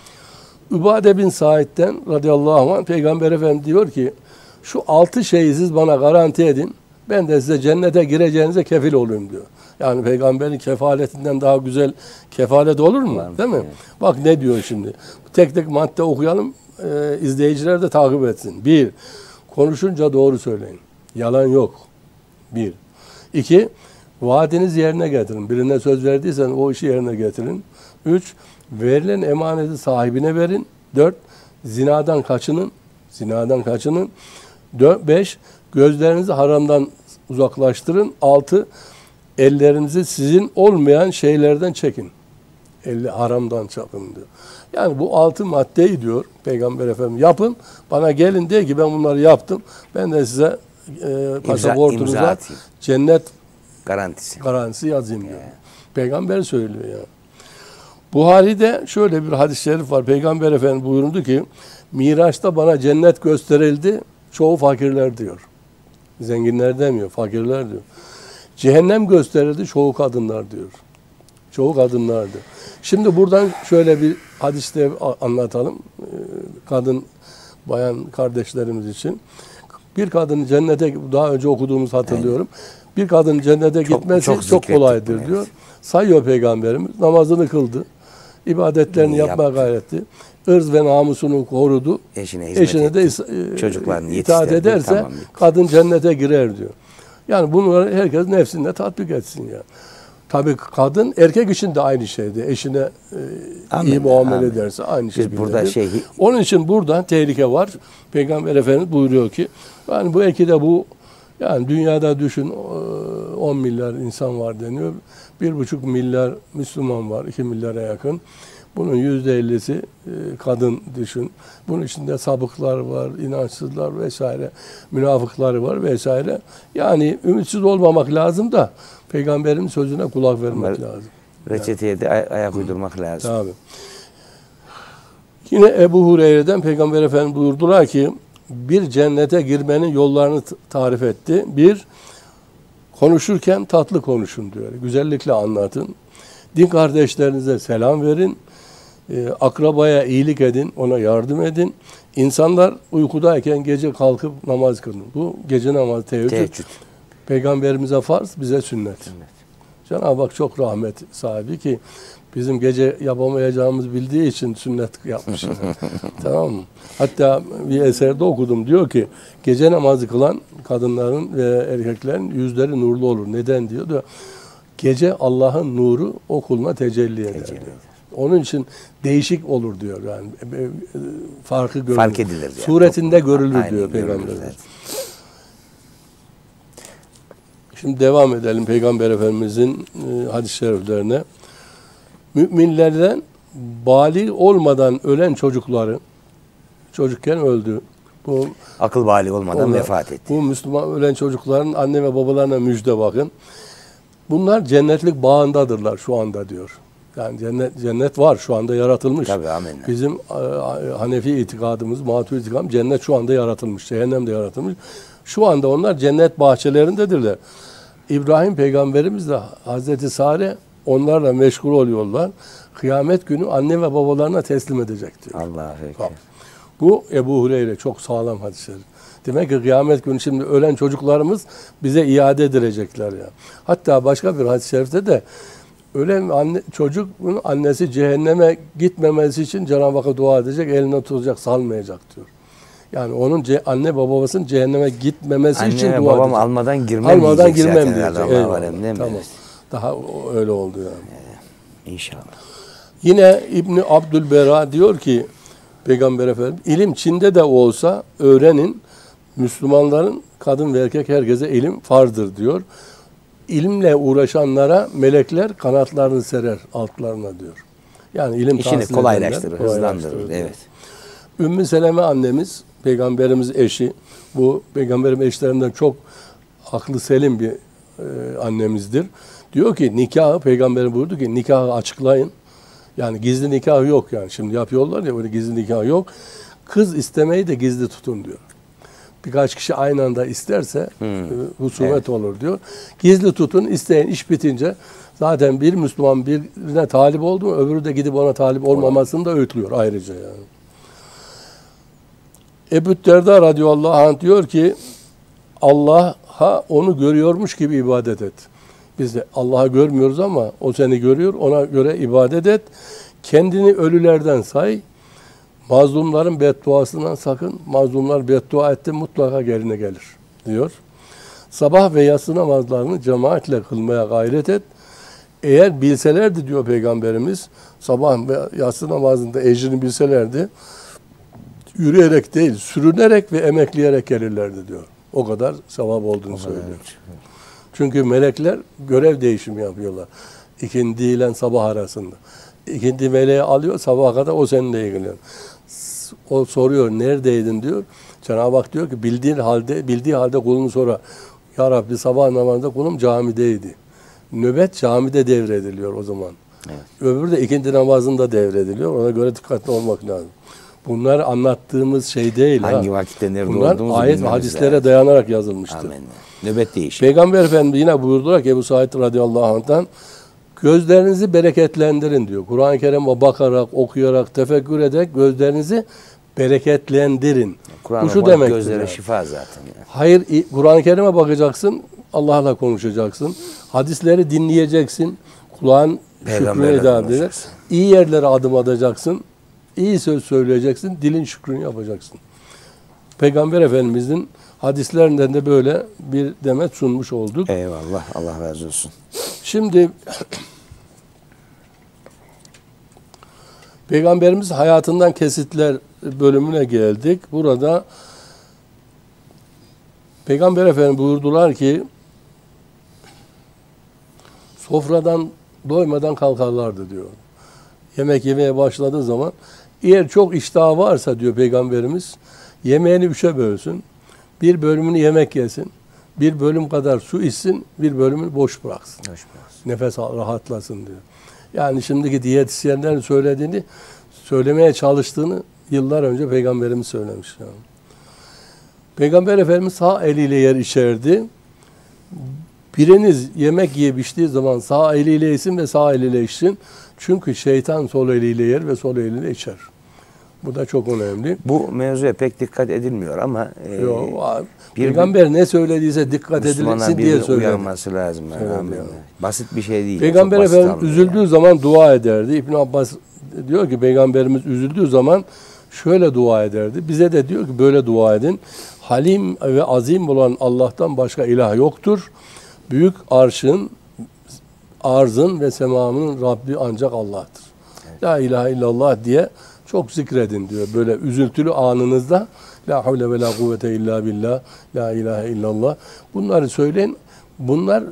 Übade bin Said'den radıyallahu anh Peygamber Efendimiz diyor ki şu altı şeyi siz bana garanti edin. Ben de size cennete gireceğinize kefil olayım diyor. Yani peygamberin kefaletinden daha güzel kefalet olur mu? Var, değil mi? Evet. Bak ne diyor şimdi. Tek tek madde okuyalım. E, izleyiciler de takip etsin. Bir, konuşunca doğru söyleyin. Yalan yok. Bir. İki, vaadinizi yerine getirin. Birine söz verdiysen o işi yerine getirin. Üç, verilen emaneti sahibine verin. Dört, zinadan kaçının. Zinadan kaçının. Dört, beş, gözlerinizi haramdan uzaklaştırın. Altı, ellerinizi sizin olmayan şeylerden çekin. Elle haramdan çakın diyor. Yani bu altı maddeyi diyor Peygamber Efendimiz yapın. Bana gelin diye ki ben bunları yaptım. Ben de size e, pasaportunuza cennet garantisi garantisi yazayım diyor. Yeah. Peygamber söylüyor ya. Yani. Buhari'de şöyle bir hadis-i şerif var. Peygamber Efendimiz buyurdu ki Miraç'ta bana cennet gösterildi. Çoğu fakirler diyor. Zenginler demiyor, fakirler diyor. Cehennem gösterildi, çoğu kadınlar diyor. Çoğu kadınlar diyor. Şimdi buradan şöyle bir hadiste anlatalım. Kadın, bayan kardeşlerimiz için. Bir kadın cennete, daha önce okuduğumuzu hatırlıyorum. Evet. Bir kadın cennete çok, gitmesi çok, çok kolaydır evet. diyor. Sayıyor Peygamberimiz. Namazını kıldı. İbadetlerini Bunu yapmaya yaptı. gayretti. Irz ve namusunu korudu. Eşine, Eşine de çocuklarını itaat ederse tamam, kadın cennete girer diyor. Yani bunları herkes nefsinde tatbik etsin yani. Tabii kadın erkek için de aynı şeydi. Eşine e, Amin, iyi muamele amin. ederse aynı şey. burada şey Onun için burada tehlike var. Peygamber Efendimiz buyuruyor ki yani bu belki de bu yani dünyada düşün on milyar insan var deniyor. Bir buçuk milyar Müslüman var. iki milyara yakın. Bunun yüzde ellisi kadın düşün. Bunun içinde sapıklar var, inançsızlar vesaire, münafıklar var vesaire. Yani ümitsiz olmamak lazım da Peygamberin sözüne kulak vermek Ama lazım. Reçeteye yani. de ay ayak uydurmak lazım. Tabii. Yine Ebu Hureyre'den Peygamber Efendimiz buyurdular ki bir cennete girmenin yollarını tarif etti. Bir, konuşurken tatlı konuşun diyor. Güzellikle anlatın. Din kardeşlerinize selam verin. E, akrabaya iyilik edin. Ona yardım edin. İnsanlar uykudayken gece kalkıp namaz kılın. Bu gece namazı teheccüd. Teheccüd. Peygamberimize farz, bize sünnet. sünnet. Cenab-ı Hak çok rahmet sahibi ki bizim gece yapamayacağımızı bildiği için sünnet yapmış. Tamam mı? Hatta bir eserde okudum. Diyor ki gece namazı kılan kadınların ve erkeklerin yüzleri nurlu olur. Neden diyor? diyor gece Allah'ın nuru o kuluna tecelli eder. Tecelli diyor. Onun için değişik olur diyor. Yani farkı görülür. Fark edilir. Yani. Suretinde görülür Aynen, diyor Peygamber. Şimdi devam edelim Peygamber Efendimizin e, hadis-i şeriflerine. Müminlerden bali olmadan ölen çocukları, çocukken öldü. Bu akıl bali olmadan onlar, vefat etti. Bu Müslüman ölen çocukların anne ve babalarına müjde bakın. Bunlar cennetlik bağındadırlar şu anda diyor. Yani cennet cennet var şu anda yaratılmış. Tabii amin. Bizim e, Hanefi itikadımız, Maturidi itikadımız cennet şu anda yaratılmış. Cehennem de yaratılmış. Şu anda onlar cennet bahçelerindedirler. İbrahim peygamberimiz de Hazreti Sare onlarla meşgul oluyorlar. Kıyamet günü anne ve babalarına teslim edecek diyor. Allah'a ekber. Bu Ebu Hureyre çok sağlam hadisler. Demek ki kıyamet günü şimdi ölen çocuklarımız bize iade edilecekler ya. Hatta başka bir hadis-i şerifte de ölen anne, çocuğun annesi cehenneme gitmemesi için Cenab-ı Hakk'a dua edecek, eline tutacak, salmayacak diyor. Yani onun ce, anne babasının cehenneme gitmemesi anne için dua edecek. Anne babam almadan girmem almadan girmem zaten diyecek. Eyvallah, tamam. Daha öyle oldu yani. Ee, İnşallah. Yine İbni Abdülbera diyor ki Peygamber Efendimiz ilim Çin'de de olsa öğrenin. Müslümanların kadın ve erkek herkese ilim farzdır diyor. İlimle uğraşanlara melekler kanatlarını serer altlarına diyor. Yani ilim İşini kolaylaştırır, hızlandırır. Evet. Ümmü Seleme annemiz, peygamberimiz eşi, bu peygamberin eşlerinden çok aklı selim bir e, annemizdir. Diyor ki nikahı, peygamberin buyurdu ki nikahı açıklayın. Yani gizli nikah yok yani. Şimdi yapıyorlar ya böyle gizli nikah yok. Kız istemeyi de gizli tutun diyor. Birkaç kişi aynı anda isterse hmm. e, husumet evet. olur diyor. Gizli tutun, isteyin iş bitince zaten bir Müslüman birine talip oldu mu öbürü de gidip ona talip olmamasını da öğütlüyor ayrıca yani. Ebu Derda radıyallahu anh diyor ki Allah'a onu görüyormuş gibi ibadet et. Biz de Allah'ı görmüyoruz ama o seni görüyor. Ona göre ibadet et. Kendini ölülerden say. Mazlumların bedduasından sakın. Mazlumlar beddua etti mutlaka yerine gelir diyor. Sabah ve yatsı namazlarını cemaatle kılmaya gayret et. Eğer bilselerdi diyor Peygamberimiz sabah ve yatsı namazında ecrini bilselerdi yürüyerek değil sürünerek ve emekleyerek gelirlerdi diyor. O kadar sevap olduğunu söylüyor. Çünkü melekler görev değişimi yapıyorlar. İkindi ile sabah arasında. İkindi meleği alıyor, sabaha kadar o seninle ilgileniyor. O soruyor, neredeydin diyor. Cenab-ı Hak diyor ki bildiğin halde, bildiği halde kulunu sonra ya Rabbi sabah namazında kulum camideydi. Nöbet camide devrediliyor o zaman. Evet. Öbürü de ikindi namazında devrediliyor. Ona göre dikkatli olmak lazım. Bunlar anlattığımız şey değil. Hangi ha. vakitte nerede Bunlar olduğumuzu ayet ve hadislere lazım. Dayanarak yazılmıştır. Amin. Nöbet değişir. Peygamber Efendimiz yine buyurdular ki Ebu Said radıyallahu anh'tan gözlerinizi bereketlendirin diyor. Kur'an-ı Kerim'e bakarak, okuyarak, tefekkür ederek gözlerinizi bereketlendirin. Kur'an Bu şu demek gözlere yani. şifa zaten. Yani. Hayır, Kur'an-ı Kerim'e bakacaksın, Allah'la konuşacaksın. Hadisleri dinleyeceksin, kulağın şükrünü eda edeceksin. İyi yerlere adım atacaksın, iyi söz söyleyeceksin, dilin şükrünü yapacaksın. Peygamber Efendimizin hadislerinden de böyle bir demet sunmuş olduk. Eyvallah, Allah razı olsun. Şimdi Peygamberimiz hayatından kesitler bölümüne geldik. Burada Peygamber Efendimiz buyurdular ki sofradan doymadan kalkarlardı diyor. Yemek yemeye başladığı zaman eğer çok iştahı varsa diyor Peygamberimiz yemeğini üçe bölsün. Bir bölümünü yemek yesin. Bir bölüm kadar su içsin. Bir bölümünü boş bıraksın. Boş bıraksın. Nefes rahatlasın diyor. Yani şimdiki diyetisyenlerin söylediğini söylemeye çalıştığını yıllar önce Peygamberimiz söylemiş. Yani. Peygamber Efendimiz sağ eliyle yer içerdi. Biriniz yemek yiyip içtiği zaman sağ eliyle yesin ve sağ eliyle içsin. Çünkü şeytan sol eliyle yer ve sol eliyle içer. Bu da çok önemli. Bu mevzuya pek dikkat edilmiyor ama e, Yok, bir, Peygamber ne söylediyse dikkat edilsin diye söyledi. Uyarması lazım. Yani. Basit bir şey değil. Peygamber Efendimiz üzüldüğü yani. zaman dua ederdi. İbn Abbas diyor ki Peygamberimiz üzüldüğü zaman şöyle dua ederdi. Bize de diyor ki böyle dua edin. Halim ve azim olan Allah'tan başka ilah yoktur. Büyük arşın, arzın ve semamının Rabbi ancak Allah'tır. Evet. La ilahe illallah diye çok zikredin diyor. Böyle üzüntülü anınızda la havle ve la kuvvete illa billah, la ilahe illallah. Bunları söyleyin. Bunlar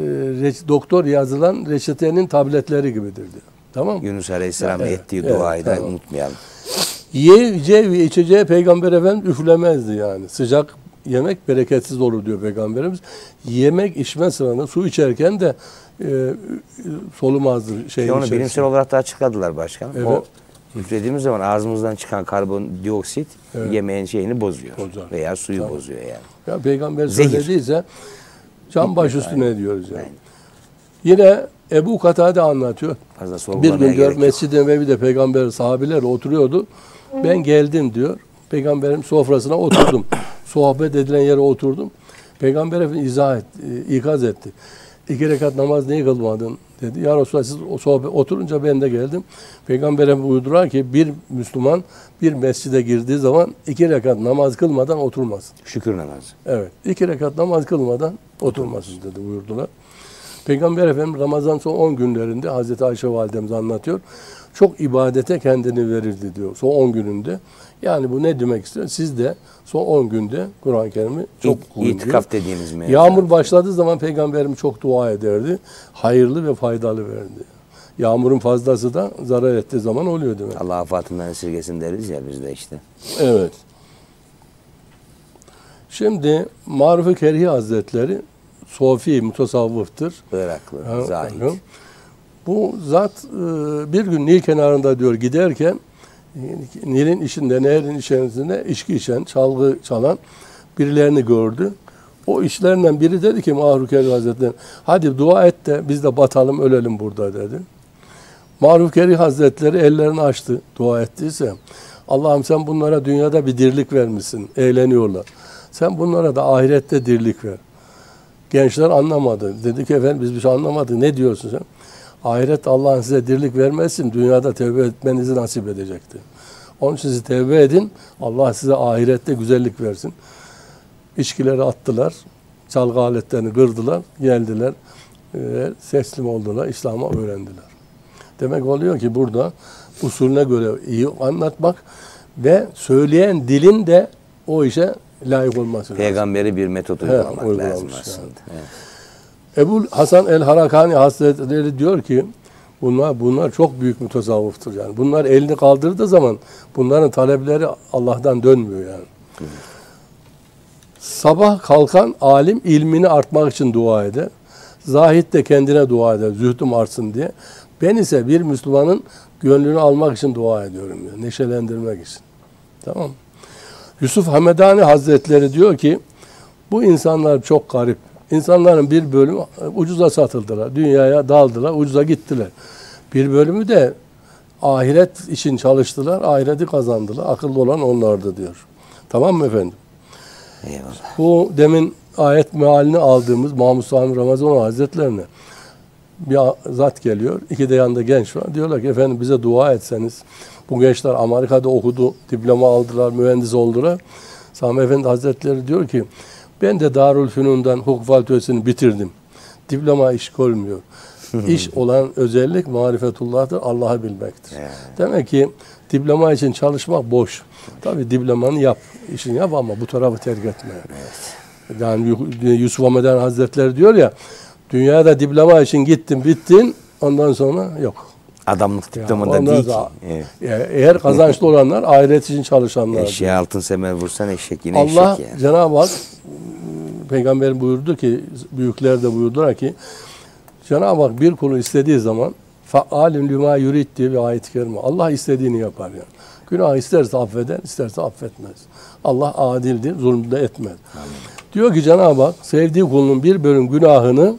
e, doktor yazılan reçetenin tabletleri gibidir diyor. Tamam mı? Yunus Aleyhisselam'a evet, ettiği evet, duayı da tamam. unutmayalım. Yiyeceği ve içeceği Peygamber Efendimiz üflemezdi yani. Sıcak yemek bereketsiz olur diyor Peygamberimiz. Yemek içme sırasında su içerken de e, solumazdı. Şey onu bilimsel olarak da açıkladılar başkanım. Evet. O üflediğimiz zaman ağzımızdan çıkan karbondioksit evet. yemeğin şeyini bozuyor. Bozar. Veya suyu tamam. bozuyor yani. Ya Peygamber Zehir. söylediyse can baş üstüne aynen. diyoruz yani. Aynen. Yine Ebu Katade anlatıyor. Bir gün diyor Mescid-i Nebevi'de Peygamber sahabeler oturuyordu. Ben geldim diyor. Peygamberin sofrasına oturdum. Sohbet edilen yere oturdum. Peygamber Efendimiz izah etti, ikaz etti. İki rekat namaz niye kılmadın dedi. Ya Resulallah siz o sohbet oturunca ben de geldim. Peygamber Efendimiz buyurdular ki bir Müslüman bir mescide girdiği zaman iki rekat namaz kılmadan oturmasın. Şükür namazı. Evet. iki rekat namaz kılmadan oturmasın dedi buyurdular. Peygamber Efendimiz Ramazan son on günlerinde Hazreti Ayşe validemiz anlatıyor. Çok ibadete kendini verirdi diyor son on gününde. Yani bu ne demek istiyor? Siz de son on günde Kur'an-ı Kerim'i çok okuyun. İtikaf dediğimiz mi? Yağmur başladığı zaman Peygamberimiz çok dua ederdi. Hayırlı ve faydalı verdi. Yağmurun fazlası da zarar ettiği zaman oluyor demek. Allah afatından esirgesin deriz ya biz de işte. Evet. Şimdi Maruf-u Kerhi Hazretleri Sofi, mutasavvıftır. Iraklı, ha, zahid. Bu zat bir gün Nil kenarında diyor giderken Nil'in içinde, nehrin içerisinde içki içen, çalgı çalan birilerini gördü. O işlerinden biri dedi ki Maruf Kerhi Hazretleri hadi dua et de biz de batalım ölelim burada dedi. Maruf Kerhi Hazretleri ellerini açtı dua ettiyse. Allah'ım sen bunlara dünyada bir dirlik vermişsin. Eğleniyorlar. Sen bunlara da ahirette dirlik ver. Gençler anlamadı. Dedi ki efendim biz bir şey anlamadık. Ne diyorsun sen? Ahiret Allah'ın size dirlik vermesin. Dünyada tevbe etmenizi nasip edecekti. Onun için siz tevbe edin. Allah size ahirette güzellik versin. İçkileri attılar. Çalgı aletlerini kırdılar. Geldiler. E, teslim oldular. İslam'a öğrendiler. Demek oluyor ki burada usulüne göre iyi anlatmak ve söyleyen dilin de o işe layık olması lazım. Peygamberi bir metot uygulamak He, lazım aslında. Yani. Ebu Hasan el-Harakani Hazretleri diyor ki bunlar bunlar çok büyük mutasavvıftır yani. Bunlar elini kaldırdığı zaman bunların talepleri Allah'tan dönmüyor yani. Hı. Sabah kalkan alim ilmini artmak için dua eder. Zahid de kendine dua eder. Zühdüm artsın diye. Ben ise bir Müslümanın gönlünü almak için dua ediyorum. Yani. Neşelendirmek için. Tamam mı? Yusuf Hamedani Hazretleri diyor ki bu insanlar çok garip. İnsanların bir bölümü ucuza satıldılar. Dünyaya daldılar, ucuza gittiler. Bir bölümü de ahiret için çalıştılar, ahireti kazandılar. Akıllı olan onlardı diyor. Tamam mı efendim? Eyvallah. Bu demin ayet mealini aldığımız Mahmud Sami Ramazanoğlu Hazretlerine bir zat geliyor. İki de yanında genç var. Diyorlar ki efendim bize dua etseniz. Bu gençler Amerika'da okudu, diploma aldılar, mühendis oldular. Sami Efendi Hazretleri diyor ki ben de Darülfünun'dan hukuk fakültesini bitirdim. Diploma iş görmüyor. İş olan özellik marifetullah'tır, Allah'ı bilmektir. Evet. Demek ki diploma için çalışmak boş. Tabii diplomanı yap, işini yap ama bu tarafı terk etme. Evet. Yani Yusuf Hameden Hazretleri diyor ya, dünyada diploma için gittin, bittin, ondan sonra yok. Adamlık diplomada ondan değil ki. sonra- Evet. Eğer kazançlı olanlar ahiret için çalışanlar. Eşeğe altın semer vursan eşek yine Allah eşek yani. Cenab-ı Hak Peygamber buyurdu ki, büyükler de buyurdular ki, Cenab-ı Hak bir kulu istediği zaman fa'alim lima yurid diye bir ayet-i kerime. Allah istediğini yapar yani. Günah isterse affeder, isterse affetmez. Allah adildir, zulüm de etmez. Amin. Diyor ki Cenab-ı Hak sevdiği kulunun bir bölüm günahını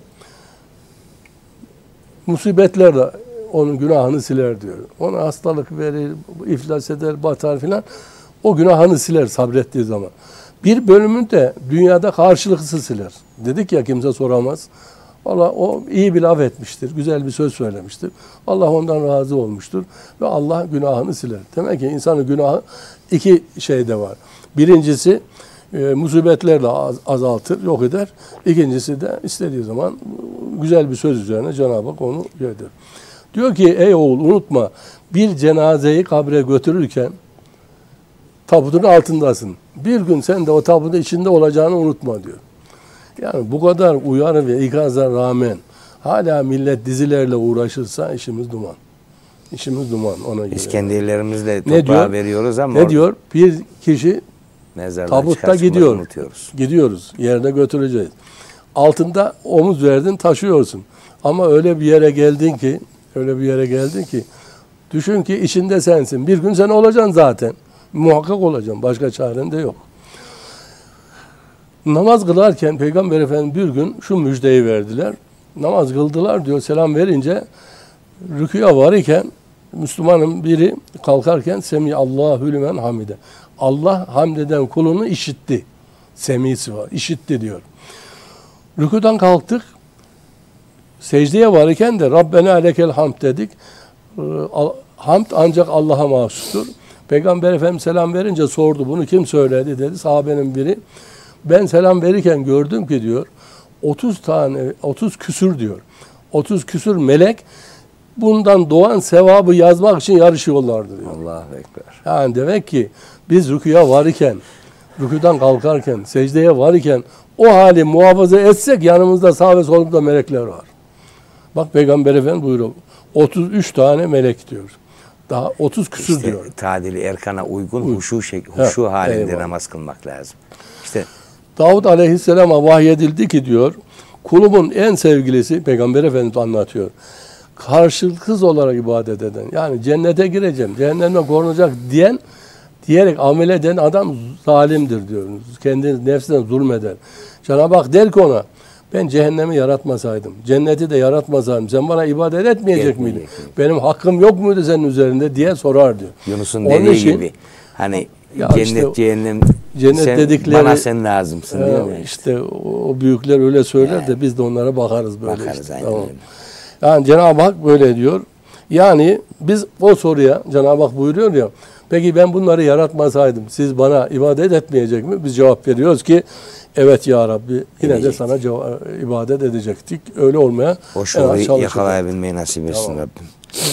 musibetlerle onun günahını siler diyor. Ona hastalık verir, iflas eder, batar filan. O günahını siler sabrettiği zaman. Bir bölümünü de dünyada karşılıksız siler. Dedik ya kimse soramaz. Valla o iyi bir laf etmiştir, güzel bir söz söylemiştir. Allah ondan razı olmuştur ve Allah günahını siler. Demek ki insanın günahı iki şeyde var. Birincisi e, musibetlerle az, azaltır, yok eder. İkincisi de istediği zaman güzel bir söz üzerine Cenab-ı Hak onu gönder. Diyor ki ey oğul unutma, bir cenazeyi kabre götürürken tabutun altındasın. Bir gün sen de o tabutun içinde olacağını unutma diyor. Yani bu kadar uyarı ve ikaza rağmen hala millet dizilerle uğraşırsa işimiz duman. İşimiz duman ona göre. Biz kendi ellerimizle Ne toprağa diyor? veriyoruz ama Ne diyor? Bir kişi mezardan tabutta çıkartmayı gidiyor. unutuyoruz. Gidiyoruz. Yerine götüreceğiz. Altında omuz verdin, taşıyorsun. Ama öyle bir yere geldin ki, öyle bir yere geldin ki düşün ki içinde sensin. Bir gün sen olacaksın zaten. Muhakkak olacaksın. Başka çaren de yok. Namaz kılarken Peygamber Efendimiz bir gün şu müjdeyi verdiler. Namaz kıldılar diyor, selam verince rüküye varırken Müslümanın biri kalkarken Semiyallahu limen hamide. Allah hamd eden kulunu işitti. Semisi var. İşitti diyor. Rüküden kalktık. Secdeye varırken de Rabbena lekel hamd dedik. Hamd ancak Allah'a mahsustur. Peygamber Efendimiz selam verince sordu. Bunu kim söyledi dedi. Sahabenin biri. Ben selam verirken gördüm ki diyor otuz tane otuz küsür diyor. otuz küsür melek bundan doğan sevabı yazmak için yarışıyorlardı diyor. Allahu ekber. Yani demek ki biz rüküye varırken, rüküden kalkarken, secdeye varırken o hali muhafaza etsek yanımızda sağ ve solumuzda melekler var. Bak Peygamber Efendimiz buyuruyor. otuz üç tane melek diyor. Daha otuz küsür İşte diyor. tadili erkana uygun Uy. huşu, şek huşu Ha, halinde eyvallah. namaz kılmak lazım. İşte Davud Aleyhisselam'a vahyedildi ki diyor, kulumun en sevgilisi, Peygamber Efendimiz anlatıyor, karşılıksız olarak ibadet eden, yani cennete gireceğim, cehennemden korunacak diyen, diyerek amel eden adam zalimdir diyor. Kendi nefsine zulmeder. Cenab-ı Hak der ki ona, ben cehennemi yaratmasaydım, cenneti de yaratmasaydım, sen bana ibadet etmeyecek miydin? Benim hakkım yok muydu senin üzerinde diye sorar diyor. Yunus'un Onun dediği için- gibi hani Ya cennet işte cehennem cennet sen, dedikleri- bana sen lazımsın değil Ee, mi? işte o o büyükler öyle söyler de biz de onlara bakarız böyle Bakarız işte. aynen Tamam. öyle. Yani Cenab-ı Hak böyle diyor. Yani biz o soruya Cenab-ı Hak buyuruyor ya, peki ben bunları yaratmasaydım siz bana ibadet etmeyecek mi? Biz cevap veriyoruz ki evet ya Rabbi yine de Edecektik. sana ceva- ibadet edecektik. Öyle olmaya O en az şuuru çalışacağız. yakalayabilmeyi nasip etsin Tamam. Rabbim.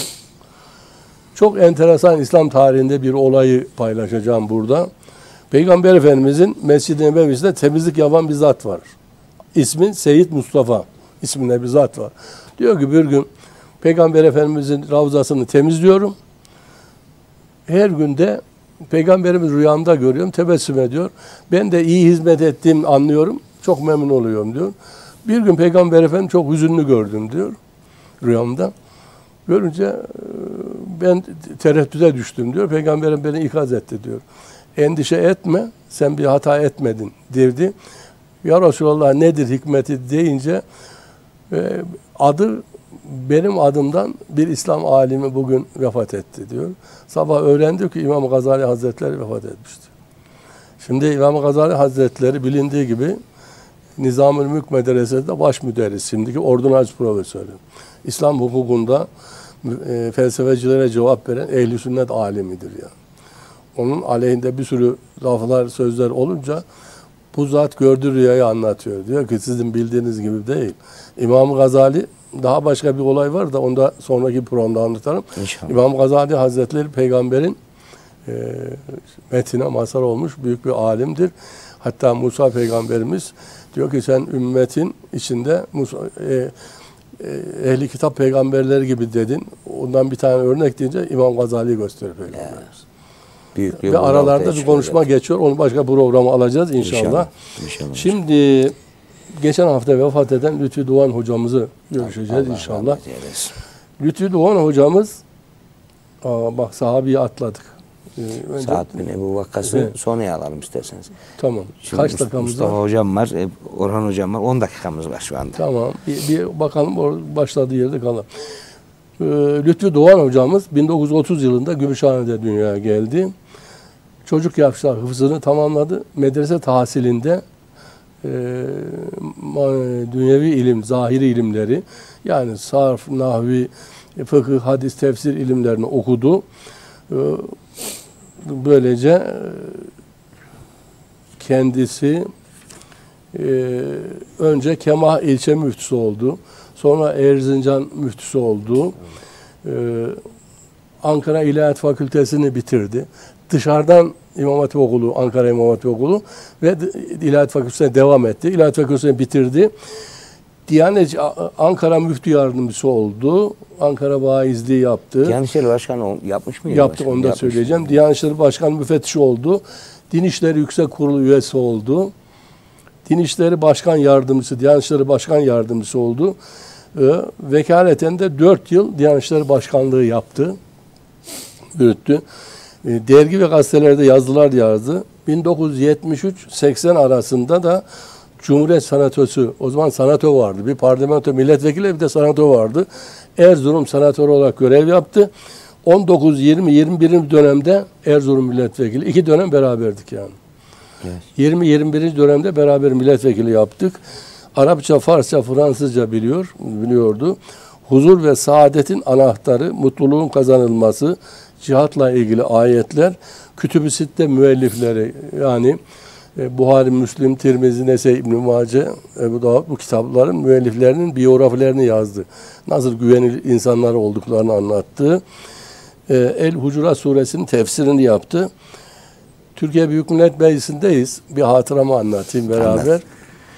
Çok enteresan İslam tarihinde bir olayı paylaşacağım burada. Peygamber Efendimizin Mescid-i Nebevi'sinde temizlik yapan bir zat var. İsmi Seyyid Mustafa isminde bir zat var. Diyor ki bir gün Peygamber Efendimizin ravzasını temizliyorum. Her günde Peygamberimiz rüyamda görüyorum, tebessüm ediyor. Ben de iyi hizmet ettiğimi anlıyorum, çok memnun oluyorum diyor. Bir gün Peygamber Efendimiz çok hüzünlü gördüm diyor rüyamda. Görünce e, ben tereddüte düştüm diyor. Peygamberim beni ikaz etti diyor. Endişe etme, sen bir hata etmedin dedi. Ya Resulallah nedir hikmeti deyince e, adı benim adımdan bir İslam alimi bugün vefat etti diyor. Sabah öğrendik ki İmam Gazali Hazretleri vefat etmişti. Şimdi İmam Gazali Hazretleri bilindiği gibi Nizam-ül Mülk Medresesi'nde baş müderris, şimdiki ordonans profesörü. İslam hukukunda e, felsefecilere cevap veren ehl-i sünnet alimidir yani. Onun aleyhinde bir sürü laflar, sözler olunca Bu zat gördüğü rüyayı anlatıyor. Diyor ki sizin bildiğiniz gibi değil. İmam Gazali, daha başka bir olay var da onu da sonraki programda anlatırım. İnşallah. İmam Gazali Hazretleri peygamberin e, metine mazhar olmuş büyük bir alimdir. Hatta Musa peygamberimiz diyor ki sen ümmetin içinde Musa, e, e, ehli kitap peygamberleri gibi dedin. Ondan bir tane örnek deyince İmam Gazali'yi gösteriyor peygamberimiz. Büyük bir Ve aralarda bir konuşma evet. geçiyor. Onu başka programa alacağız inşallah. İnşallah. İnşallah. Şimdi geçen hafta vefat eden Lütfü Doğan hocamızı görüşeceğiz Allah inşallah. Lütfü Doğan hocamız, aa, bak sahabeyi atladık. Ee, Sa'd bin Ebu Vakkas'ı evet. sonraya alalım isterseniz. Tamam. Şimdi Kaç dakikamız Mustafa var? Hocam var, Orhan hocam var. on dakikamız var şu anda. Tamam. Bir, bir bakalım başladığı yerde kalalım. Ee, Lütfü Doğan hocamız bin dokuz yüz otuz yılında Gümüşhane'de dünyaya geldi. Çocuk yaşta hıfzını tamamladı. Medrese tahsilinde e, dünyevi ilim, zahiri ilimleri yani sarf, nahvi, fıkıh, hadis, tefsir ilimlerini okudu. E, böylece kendisi e, önce Kemah ilçe müftüsü oldu. Sonra Erzincan müftüsü oldu. E, Ankara İlahiyat Fakültesini bitirdi. Dışarıdan İmam Hatip Okulu, Ankara İmam Hatip Okulu ve İlahiyat Fakültesi'ne devam etti. İlahiyat Fakültesi'ni bitirdi. Diyanet Ankara Müftü Yardımcısı oldu. Ankara vaizliği yaptı. Diyanet İşleri Başkanı yapmış mıydı? Yaptı, onu da söyleyeceğim. Mı? Diyanet İşleri Başkanı müfettişi oldu. Din İşleri Yüksek Kurulu üyesi oldu. Din İşleri Başkan Yardımcısı, Diyanet İşleri Başkan Yardımcısı oldu. Ee, vekaleten de dört yıl Diyanet İşleri Başkanlığı yaptı. Yürüttü. Dergi ve gazetelerde yazılar yazdı. bin dokuz yüz yetmiş üç seksen arasında da Cumhuriyet Senatosu, o zaman senato vardı. Bir parlamento milletvekili bir de senato vardı. Erzurum senatörü olarak görev yaptı. on dokuz, yirmi, yirmi birinci dönemde Erzurum milletvekili. İki dönem beraberdik yani. Evet. yirmi, yirmi birinci dönemde beraber milletvekili yaptık. Arapça, Farsça, Fransızca biliyor, biliyordu. Huzur ve saadetin anahtarı, mutluluğun kazanılması, cihatla ilgili ayetler, Kütüb-i Sitte müellifleri yani e, Buhari, Müslim, Tirmizi, Nese, İbn-i Mace, Ebu Davud bu kitapların müelliflerinin biyografilerini yazdı. Nasıl güvenilir insanlar olduklarını anlattı. E, El-Hucurat suresinin tefsirini yaptı. Türkiye Büyük Millet Meclisi'ndeyiz. Bir hatıramı anlatayım beraber. Anlat.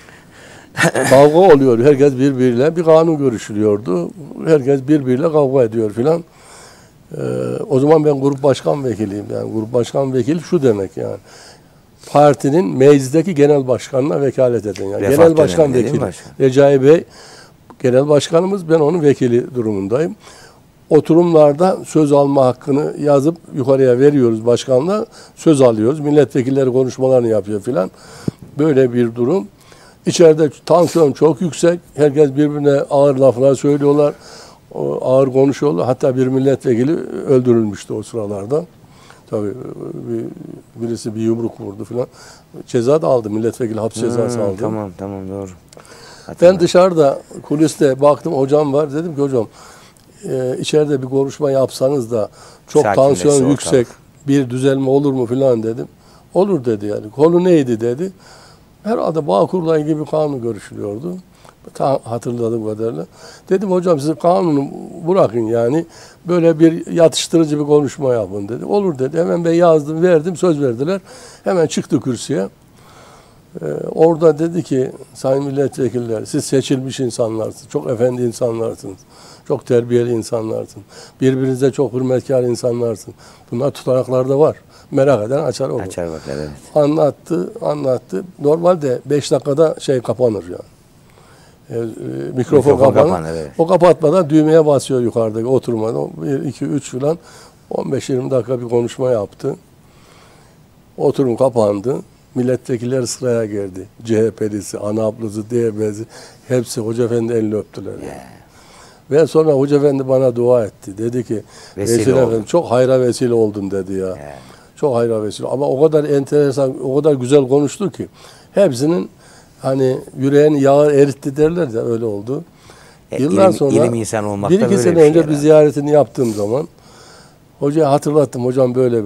Kavga oluyor. Herkes birbiriyle bir kanun görüşülüyordu. Herkes birbiriyle kavga ediyor filan. Ee, o zaman ben grup başkan vekiliyim. Yani grup başkan vekili şu demek yani. Partinin meclisteki genel başkanına vekalet eden. Yani genel başkan vekili. Recai Bey genel başkanımız, ben onun vekili durumundayım. Oturumlarda söz alma hakkını yazıp yukarıya veriyoruz başkanla. Söz alıyoruz. Milletvekilleri konuşmalarını yapıyor filan. Böyle bir durum. İçeride tansiyon çok yüksek. Herkes birbirine ağır laflar söylüyorlar. Ağır konuşuyorlar. Hatta bir milletvekili öldürülmüştü o sıralarda. Tabii bir, birisi bir yumruk vurdu filan. Ceza da aldı. Milletvekili hapis hmm, cezası aldı. Tamam tamam doğru. Ben dışarıda kuliste baktım, hocam var. Dedim ki hocam e, içeride bir konuşma yapsanız da çok tansiyon yüksek bir düzelme olur mu filan dedim. Olur dedi yani. Konu neydi dedi. Herhalde Bağkur'la ilgili bir kanun görüşülüyordu. Ta hatırladığım kadarıyla. Dedim hocam siz kanunu bırakın yani. Böyle bir yatıştırıcı bir konuşma yapın dedi. Olur dedi. Hemen ben yazdım, verdim, söz verdiler. Hemen çıktı kürsüye. Ee, orada dedi ki sayın milletvekiller siz seçilmiş insanlarsınız. Çok efendi insanlarsınız. Çok terbiyeli insanlarsınız. Birbirinize çok hürmetkar insanlarsınız. Bunlar tutanaklarda var. Merak eden açar olur. Açar bakar evet. Anlattı, anlattı. Normalde beş dakikada şey kapanır yani. E, e, mikrofon, mikrofon kapanır. kapanır evet. O kapatmadan düğmeye basıyor yukarıdaki oturmada. bir, iki, üç falan on beş yirmi dakika bir konuşma yaptı. Oturum kapandı. Milletvekiller sıraya girdi. C H P'lisi, ANAP'lısı, D Y P'si hepsi Hoca Efendi elini öptüler. Yani. Yeah. Ve sonra Hoca Efendi bana dua etti. Dedi ki vesile Efendi, çok hayra vesile oldun dedi ya. Yeah. Çok hayra vesile. Ama o kadar enteresan, o kadar güzel konuştu ki hepsinin hani yüreğin yağı eritti derler de öyle oldu. E, Yıllar ilim, sonra ilim insan olmakta bir iki sene bir önce şey bir ziyaretini yaptığım zaman hocaya hatırlattım. Hocam böyle bir.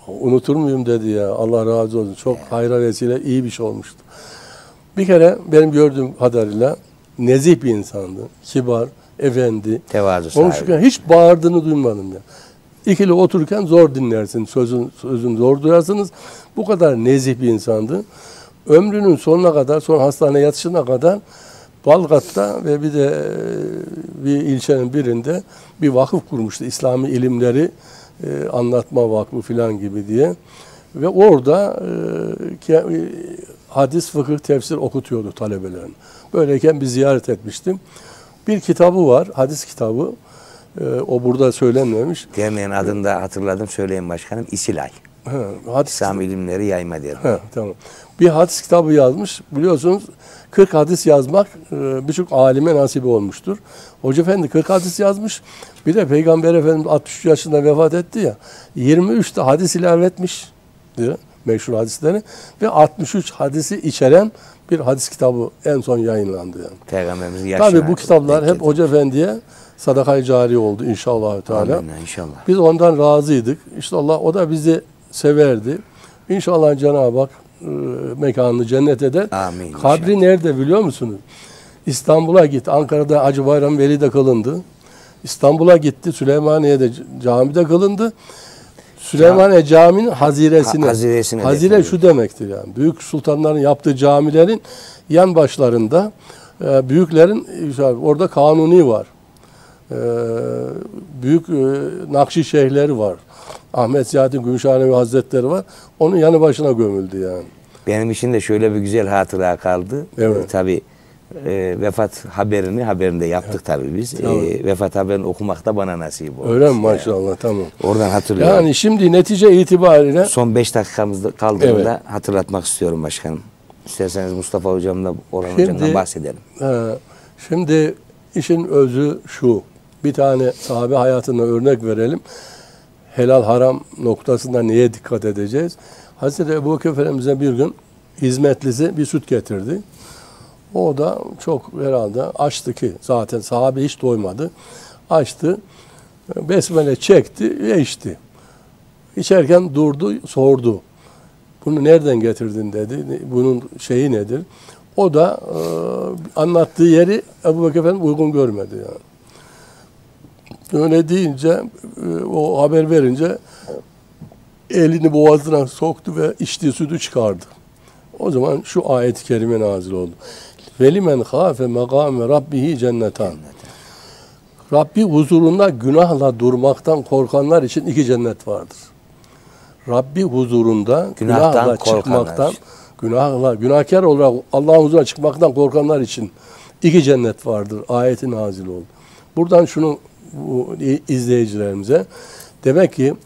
Unutur muyum dedi ya. Allah razı olsun. Çok hayra vesile, iyi bir şey olmuştu. Bir kere benim gördüğüm kadarıyla nezih bir insandı. Kibar, efendi. Tevazu sahibi. Konuşurken hiç bağırdığını duymadım ya. İkili otururken zor dinlersin. Sözün, sözün zor duyarsınız. Bu kadar nezih bir insandı. Ömrünün sonuna kadar, son hastaneye yatışına kadar Balgat'ta ve bir de bir ilçenin birinde bir vakıf kurmuştu. İslami ilimleri e, anlatma vakfı falan gibi diye. Ve orada e, hadis, fıkıh, tefsir okutuyordu talebelerini. Böyleyken bir ziyaret etmiştim. Bir kitabı var, hadis kitabı. E, o burada söylenmemiş. Demeyen adını da hatırladım, söyleyin başkanım. İsilay. Ha, hadis İslam ilimleri yayma derim. Ha, tamam. Bir hadis kitabı yazmış. Biliyorsunuz kırk hadis yazmak e, birçok alime nasip olmuştur. Hoca Efendi kırk hadis yazmış. Bir de Peygamber Efendimiz altmış üç yaşında vefat etti ya. yirmi üçte hadis ilave etmiş diyor, meşhur hadisleri ve altmış üç hadisi içeren bir hadis kitabı en son yayınlandı yani. Peygamberimizin yaşına. Tabii bu kitaplar hep Hoca Efendi'ye sadaka-i cari oldu inşallah Teala. Amin, inşallah. Biz ondan razıydık. İşte Allah o da bizi severdi. İnşallah Cenab-ı Hak e, mekanını cennet eder. Amin. Kabri inşallah. nerede biliyor musunuz? İstanbul'a gitti. Ankara'da Hacı Bayram Veli'de kılındı. İstanbul'a gitti. Süleymaniye'de camide kılındı. Süleymaniye Camii'nin haziresine. Ha, haziresine Hazire defnedildi. şu demektir yani. Büyük sultanların yaptığı camilerin yan başlarında e, büyüklerin e, orada kanuni var. E, büyük e, Nakşişeyhleri var. Ahmet Ziyaddin Gümüşhanevi Hazretleri var. Onun yanı başına gömüldü yani. Benim için de şöyle bir güzel hatıra kaldı. Evet. Ee, tabii e, vefat haberini haberinde yaptık evet. tabii biz. Tamam. E, vefat haberini okumak da bana nasip oldu. Öyle mi maşallah yani. Tamam. Oradan hatırlıyorum. Yani şimdi netice itibariyle son beş dakikamızda kaldığında evet. hatırlatmak istiyorum başkanım. İsterseniz Mustafa hocamla Orhan şimdi, hocamdan bahsedelim. He, şimdi işin özü şu. Bir tane sahabe hayatına örnek verelim. Helal haram noktasında neye dikkat edeceğiz? Hazreti Ebubekir Efendimiz'e bir gün hizmetlisi bir süt getirdi. O da çok herhalde açtı ki zaten sahabe hiç doymadı. Açtı, besmele çekti ve içti. İçerken durdu, sordu. Bunu nereden getirdin dedi. Bunun şeyi nedir? O da e, anlattığı yeri Ebubekir Efendimiz uygun görmedi yani. Öyle deyince, o haber verince elini boğazına soktu ve içtiği sütü çıkardı. O zaman şu ayet-i kerime nazil oldu. Velimen khâfe megâme rabbihi cennetan. Rabbi huzurunda günahla durmaktan korkanlar için iki cennet vardır. Rabbi huzurunda Günahtan günahla çıkmaktan, için. günahla, günahkar olarak Allah'ın huzuruna çıkmaktan korkanlar için iki cennet vardır. Ayeti nazil oldu. Buradan şunu bu izleyicilerimize, demek ki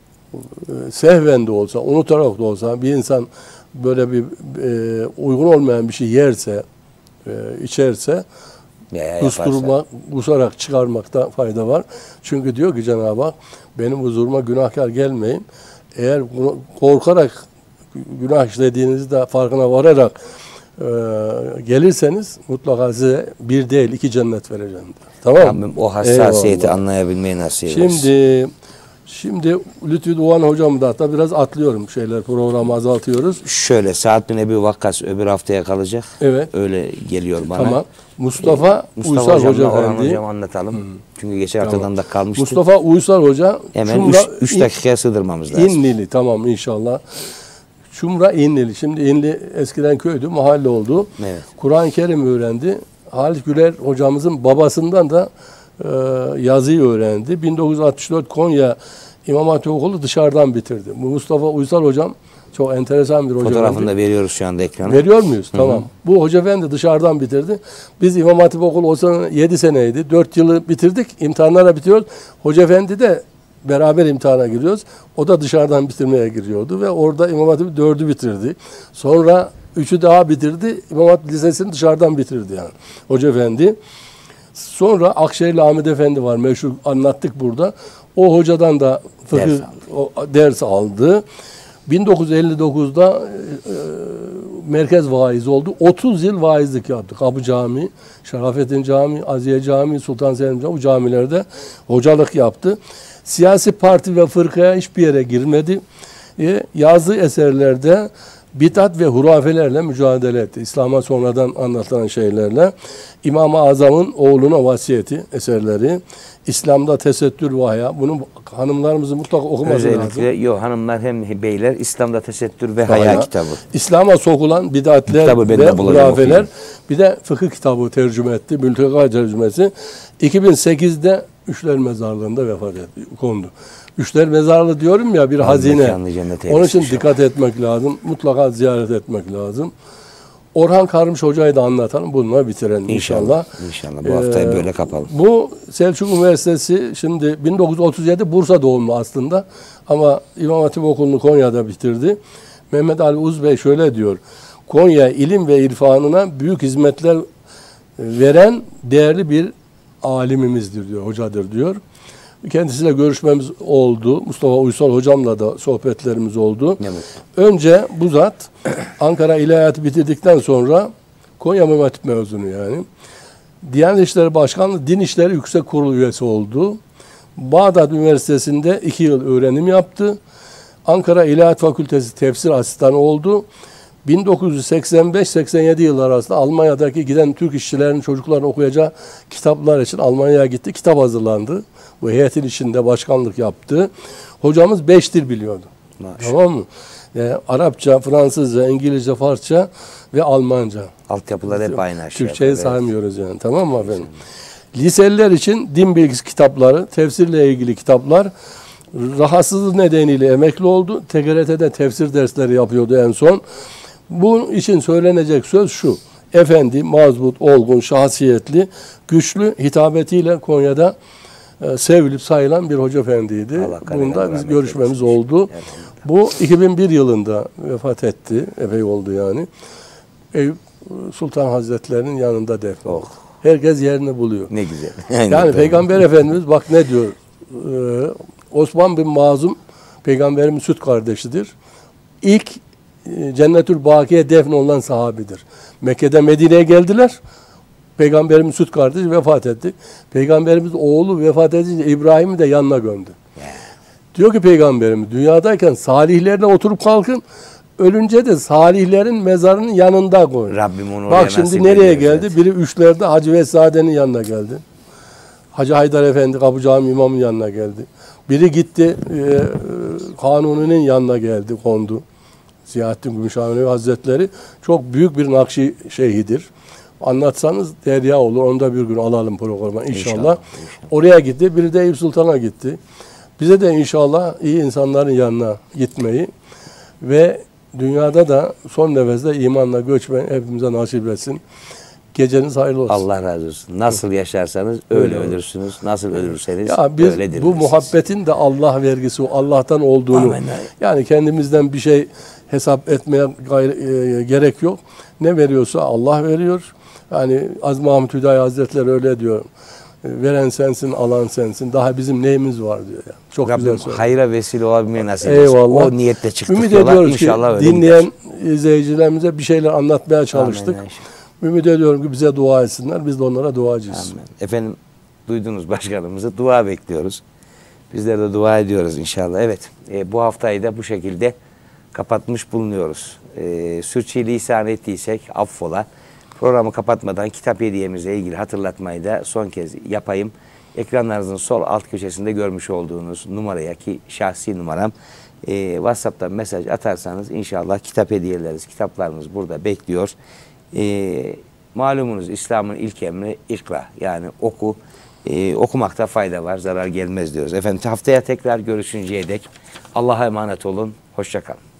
sehven de olsa, unutarak da olsa bir insan böyle bir e, uygun olmayan bir şey yerse, e, içerse, kusturma, kusarak çıkarmakta fayda var. Çünkü diyor ki Cenab-ı Hak, benim huzuruma günahkar gelmeyin. Eğer korkarak günah işlediğinizde farkına vararak e, gelirseniz mutlaka size bir değil iki cennet vereceğim diyor. Tamam mı? Rabbim o hassasiyeti Eyvallah. Anlayabilmeyi nasip etsin. Şimdi şimdi Lütfü Doğan hocam da hatta biraz atlıyorum şeyler, programı azaltıyoruz. Şöyle Sa'd bin Ebi Vakkas öbür haftaya kalacak. Evet. Öyle geliyor bana. Tamam. Mustafa, Mustafa Uysal hocamla Hoca Orhan Efendi. hocam anlatalım. Hmm. Çünkü geçen Tamam. haftadan da kalmıştı. Mustafa Uysal Hoca hemen üç dakikaya sığdırmamız lazım. İnnili, tamam inşallah. Çumra İnnili. Şimdi İnli eskiden köydü, mahalle oldu. Evet. Kur'an-ı Kerim öğrendi. Halit Güler hocamızın babasından da e, yazıyı öğrendi. bin dokuz yüz altmış dört Konya İmam Hatip Okulu dışarıdan bitirdi. Bu Mustafa Uysal hocam çok enteresan bir hoca. Fotoğrafını efendi. da veriyoruz şu anda ekrana. Veriyor muyuz? Hı-hı. Tamam. Bu hoca efendi dışarıdan bitirdi. Biz İmam Hatip Okulu o sene yedi seneydi. dört yılı bitirdik. İmtihanlara bitiriyoruz. Hoca efendi de beraber imtihana giriyoruz. O da dışarıdan bitirmeye giriyordu ve orada İmam Hatip dördü bitirdi. Sonra üçü daha bitirdi. İmam Hatip Lisesi'ni dışarıdan bitirdi yani. Hoca efendi. Sonra Akşehirli Ahmet Efendi var. Meşhur anlattık burada. O hocadan da fıkıh ders aldı. O, ders aldı. bin dokuz yüz elli dokuzda e, merkez vaiz oldu. otuz yıl vaizlik yaptı. Kapı Camii, Şerafettin Camii, Aziye Camii, Sultan Selim Camii, bu camilerde hocalık yaptı. Siyasi parti ve fırkaya hiçbir yere girmedi. E, yazdığı eserlerde bidat ve hurafelerle mücadele etti. İslam'a sonradan anlatılan şeylerle. İmam-ı Azam'ın oğluna vasiyeti eserleri, İslam'da tesettür ve haya. Bunu hanımlarımızın mutlaka okuması Özellikle, lazım. Özellikle yok hanımlar hem beyler İslam'da tesettür ve haya, haya kitabı. İslam'a sokulan bidatler ve hurafeler. Bir de fıkıh kitabı tercüme etti. Mülteka tercümesi. iki bin sekizde Üçler Mezarlığı'nda vefat etti, kondu. Üçler Mezarlığı diyorum ya, bir hazine. Onun için dikkat etmek lazım. Mutlaka ziyaret etmek lazım. Orhan Karmış Hoca'yı da anlatalım. Bununla bitirelim inşallah. İnşallah. İnşallah. Bu haftayı ee, böyle kapalım. Bu Selçuk Üniversitesi şimdi bin dokuz yüz otuz yedi Bursa doğumlu aslında. Ama İmam Hatip Okulu'nu Konya'da bitirdi. Mehmet Ali Uzbey şöyle diyor. Konya ilim ve irfanına büyük hizmetler veren değerli bir alimimizdir diyor, hocadır diyor. Kendisiyle görüşmemiz oldu. Mustafa Uysal hocamla da sohbetlerimiz oldu. Evet. Önce bu zat Ankara İlahiyatı bitirdikten sonra Konya İmam Hatip mezunu yani. Diyanet İşleri Başkanlığı Din İşleri Yüksek Kurulu üyesi oldu. Bağdat Üniversitesi'nde iki yıl öğrenim yaptı. Ankara İlahiyat Fakültesi tefsir asistanı oldu. bin dokuz yüz seksen beş seksen yedi yıllar arasında Almanya'daki giden Türk işçilerin çocukların okuyacağı kitaplar için Almanya'ya gitti. Kitap hazırlandı. Bu heyetin içinde başkanlık yaptı. Hocamız beş dil biliyordu. Maşallah. Tamam mı? Yani Arapça, Fransızca, İngilizce, Farsça ve Almanca. Altyapılar hep aynı aşağı. Türkçeyi evet. saymıyoruz yani. Tamam mı efendim? Liseliler için din bilgisi kitapları, tefsirle ilgili kitaplar. Rahatsızlığı nedeniyle emekli oldu. T G R T'de tefsir dersleri yapıyordu en son. Bunun için söylenecek söz şu. Efendi, mazbut, olgun, şahsiyetli, güçlü hitabetiyle Konya'da e, sevilip sayılan bir hoca efendiydi. Bunda biz görüşmemiz oldu. Evet. Bu iki bin bir yılında vefat etti. Epey oldu yani. Eyüp Sultan Hazretleri'nin yanında defnedildi. Oh. Herkes yerini buluyor. Ne güzel. Yani, yani Peygamber Efendimiz bak ne diyor. Ee, Osman bin Mazum Peygamberimiz süt kardeşidir. İlk e, Cennetül Baki'ye defnolunan sahabidir. Mekke'de Medine'ye geldiler. Peygamberimiz süt kardeşi vefat etti. Peygamberimiz oğlu vefat edince İbrahim'i de yanına gömdü. Yeah. Diyor ki Peygamberimiz dünyadayken salihlerine oturup kalkın. Ölünce de salihlerin mezarının yanında koyun. Rabbim onu bak şimdi nereye geldi? Evet. Biri Üçler'de Hacı Vesade'nin yanına geldi. Hacı Haydar Efendi Kapı Cami İmam'ın yanına geldi. Biri gitti e, Kanuni'nin yanına geldi, kondu. Ziyahattin Gümüşhanevi Hazretleri çok büyük bir Nakşi şeyhidir. Anlatsanız derya olur. Onu da bir gün alalım programa inşallah. İnşallah, inşallah. Oraya gitti. Biri de Eyüp Sultan'a gitti. Bize de inşallah iyi insanların yanına gitmeyi ve dünyada da son nefeste imanla göçmeyi hepimize nasip etsin. Geceniz hayırlı olsun. Allah razı olsun. Nasıl yaşarsanız öyle, öyle ölürsünüz. Nasıl ölürseniz ya biz öyle dirilirsiniz. Bu muhabbetin de Allah vergisi, Allah'tan olduğunu, amen, yani kendimizden bir şey hesap etmeye gayri, e, gerek yok. Ne veriyorsa Allah veriyor. Yani Aziz Mahmud Hüdayi Hazretleri öyle diyor. Veren sensin, alan sensin. Daha bizim neyimiz var diyor. Yani. Çok Rabbim güzel söylüyor. Hayra vesile olabilmeyi nasip etsin. O niyetle çıktık Ümit yola. ediyoruz İnşallah ki dinleyen gider. izleyicilerimize bir şeyler anlatmaya çalıştık. Amin. Ümit ediyorum ki bize dua etsinler. Biz de onlara duacıyız. Amin. Efendim duydunuz başkanımızı. Dua bekliyoruz. Bizler de dua ediyoruz inşallah. Evet. E, bu haftayı da bu şekilde kapatmış bulunuyoruz. E, sürçülisan ettiysek affola. Programı kapatmadan kitap hediyemizle ilgili hatırlatmayı da son kez yapayım. Ekranlarınızın sol alt köşesinde görmüş olduğunuz numaraya, ki şahsi numaram, e, WhatsApp'tan mesaj atarsanız inşallah kitap hediyeleriniz, kitaplarımız burada bekliyor. E, malumunuz İslam'ın ilk emri ikra, yani oku. E, okumakta fayda var, zarar gelmez diyoruz. Efendim haftaya tekrar görüşünceye dek Allah'a emanet olun, hoşça kalın.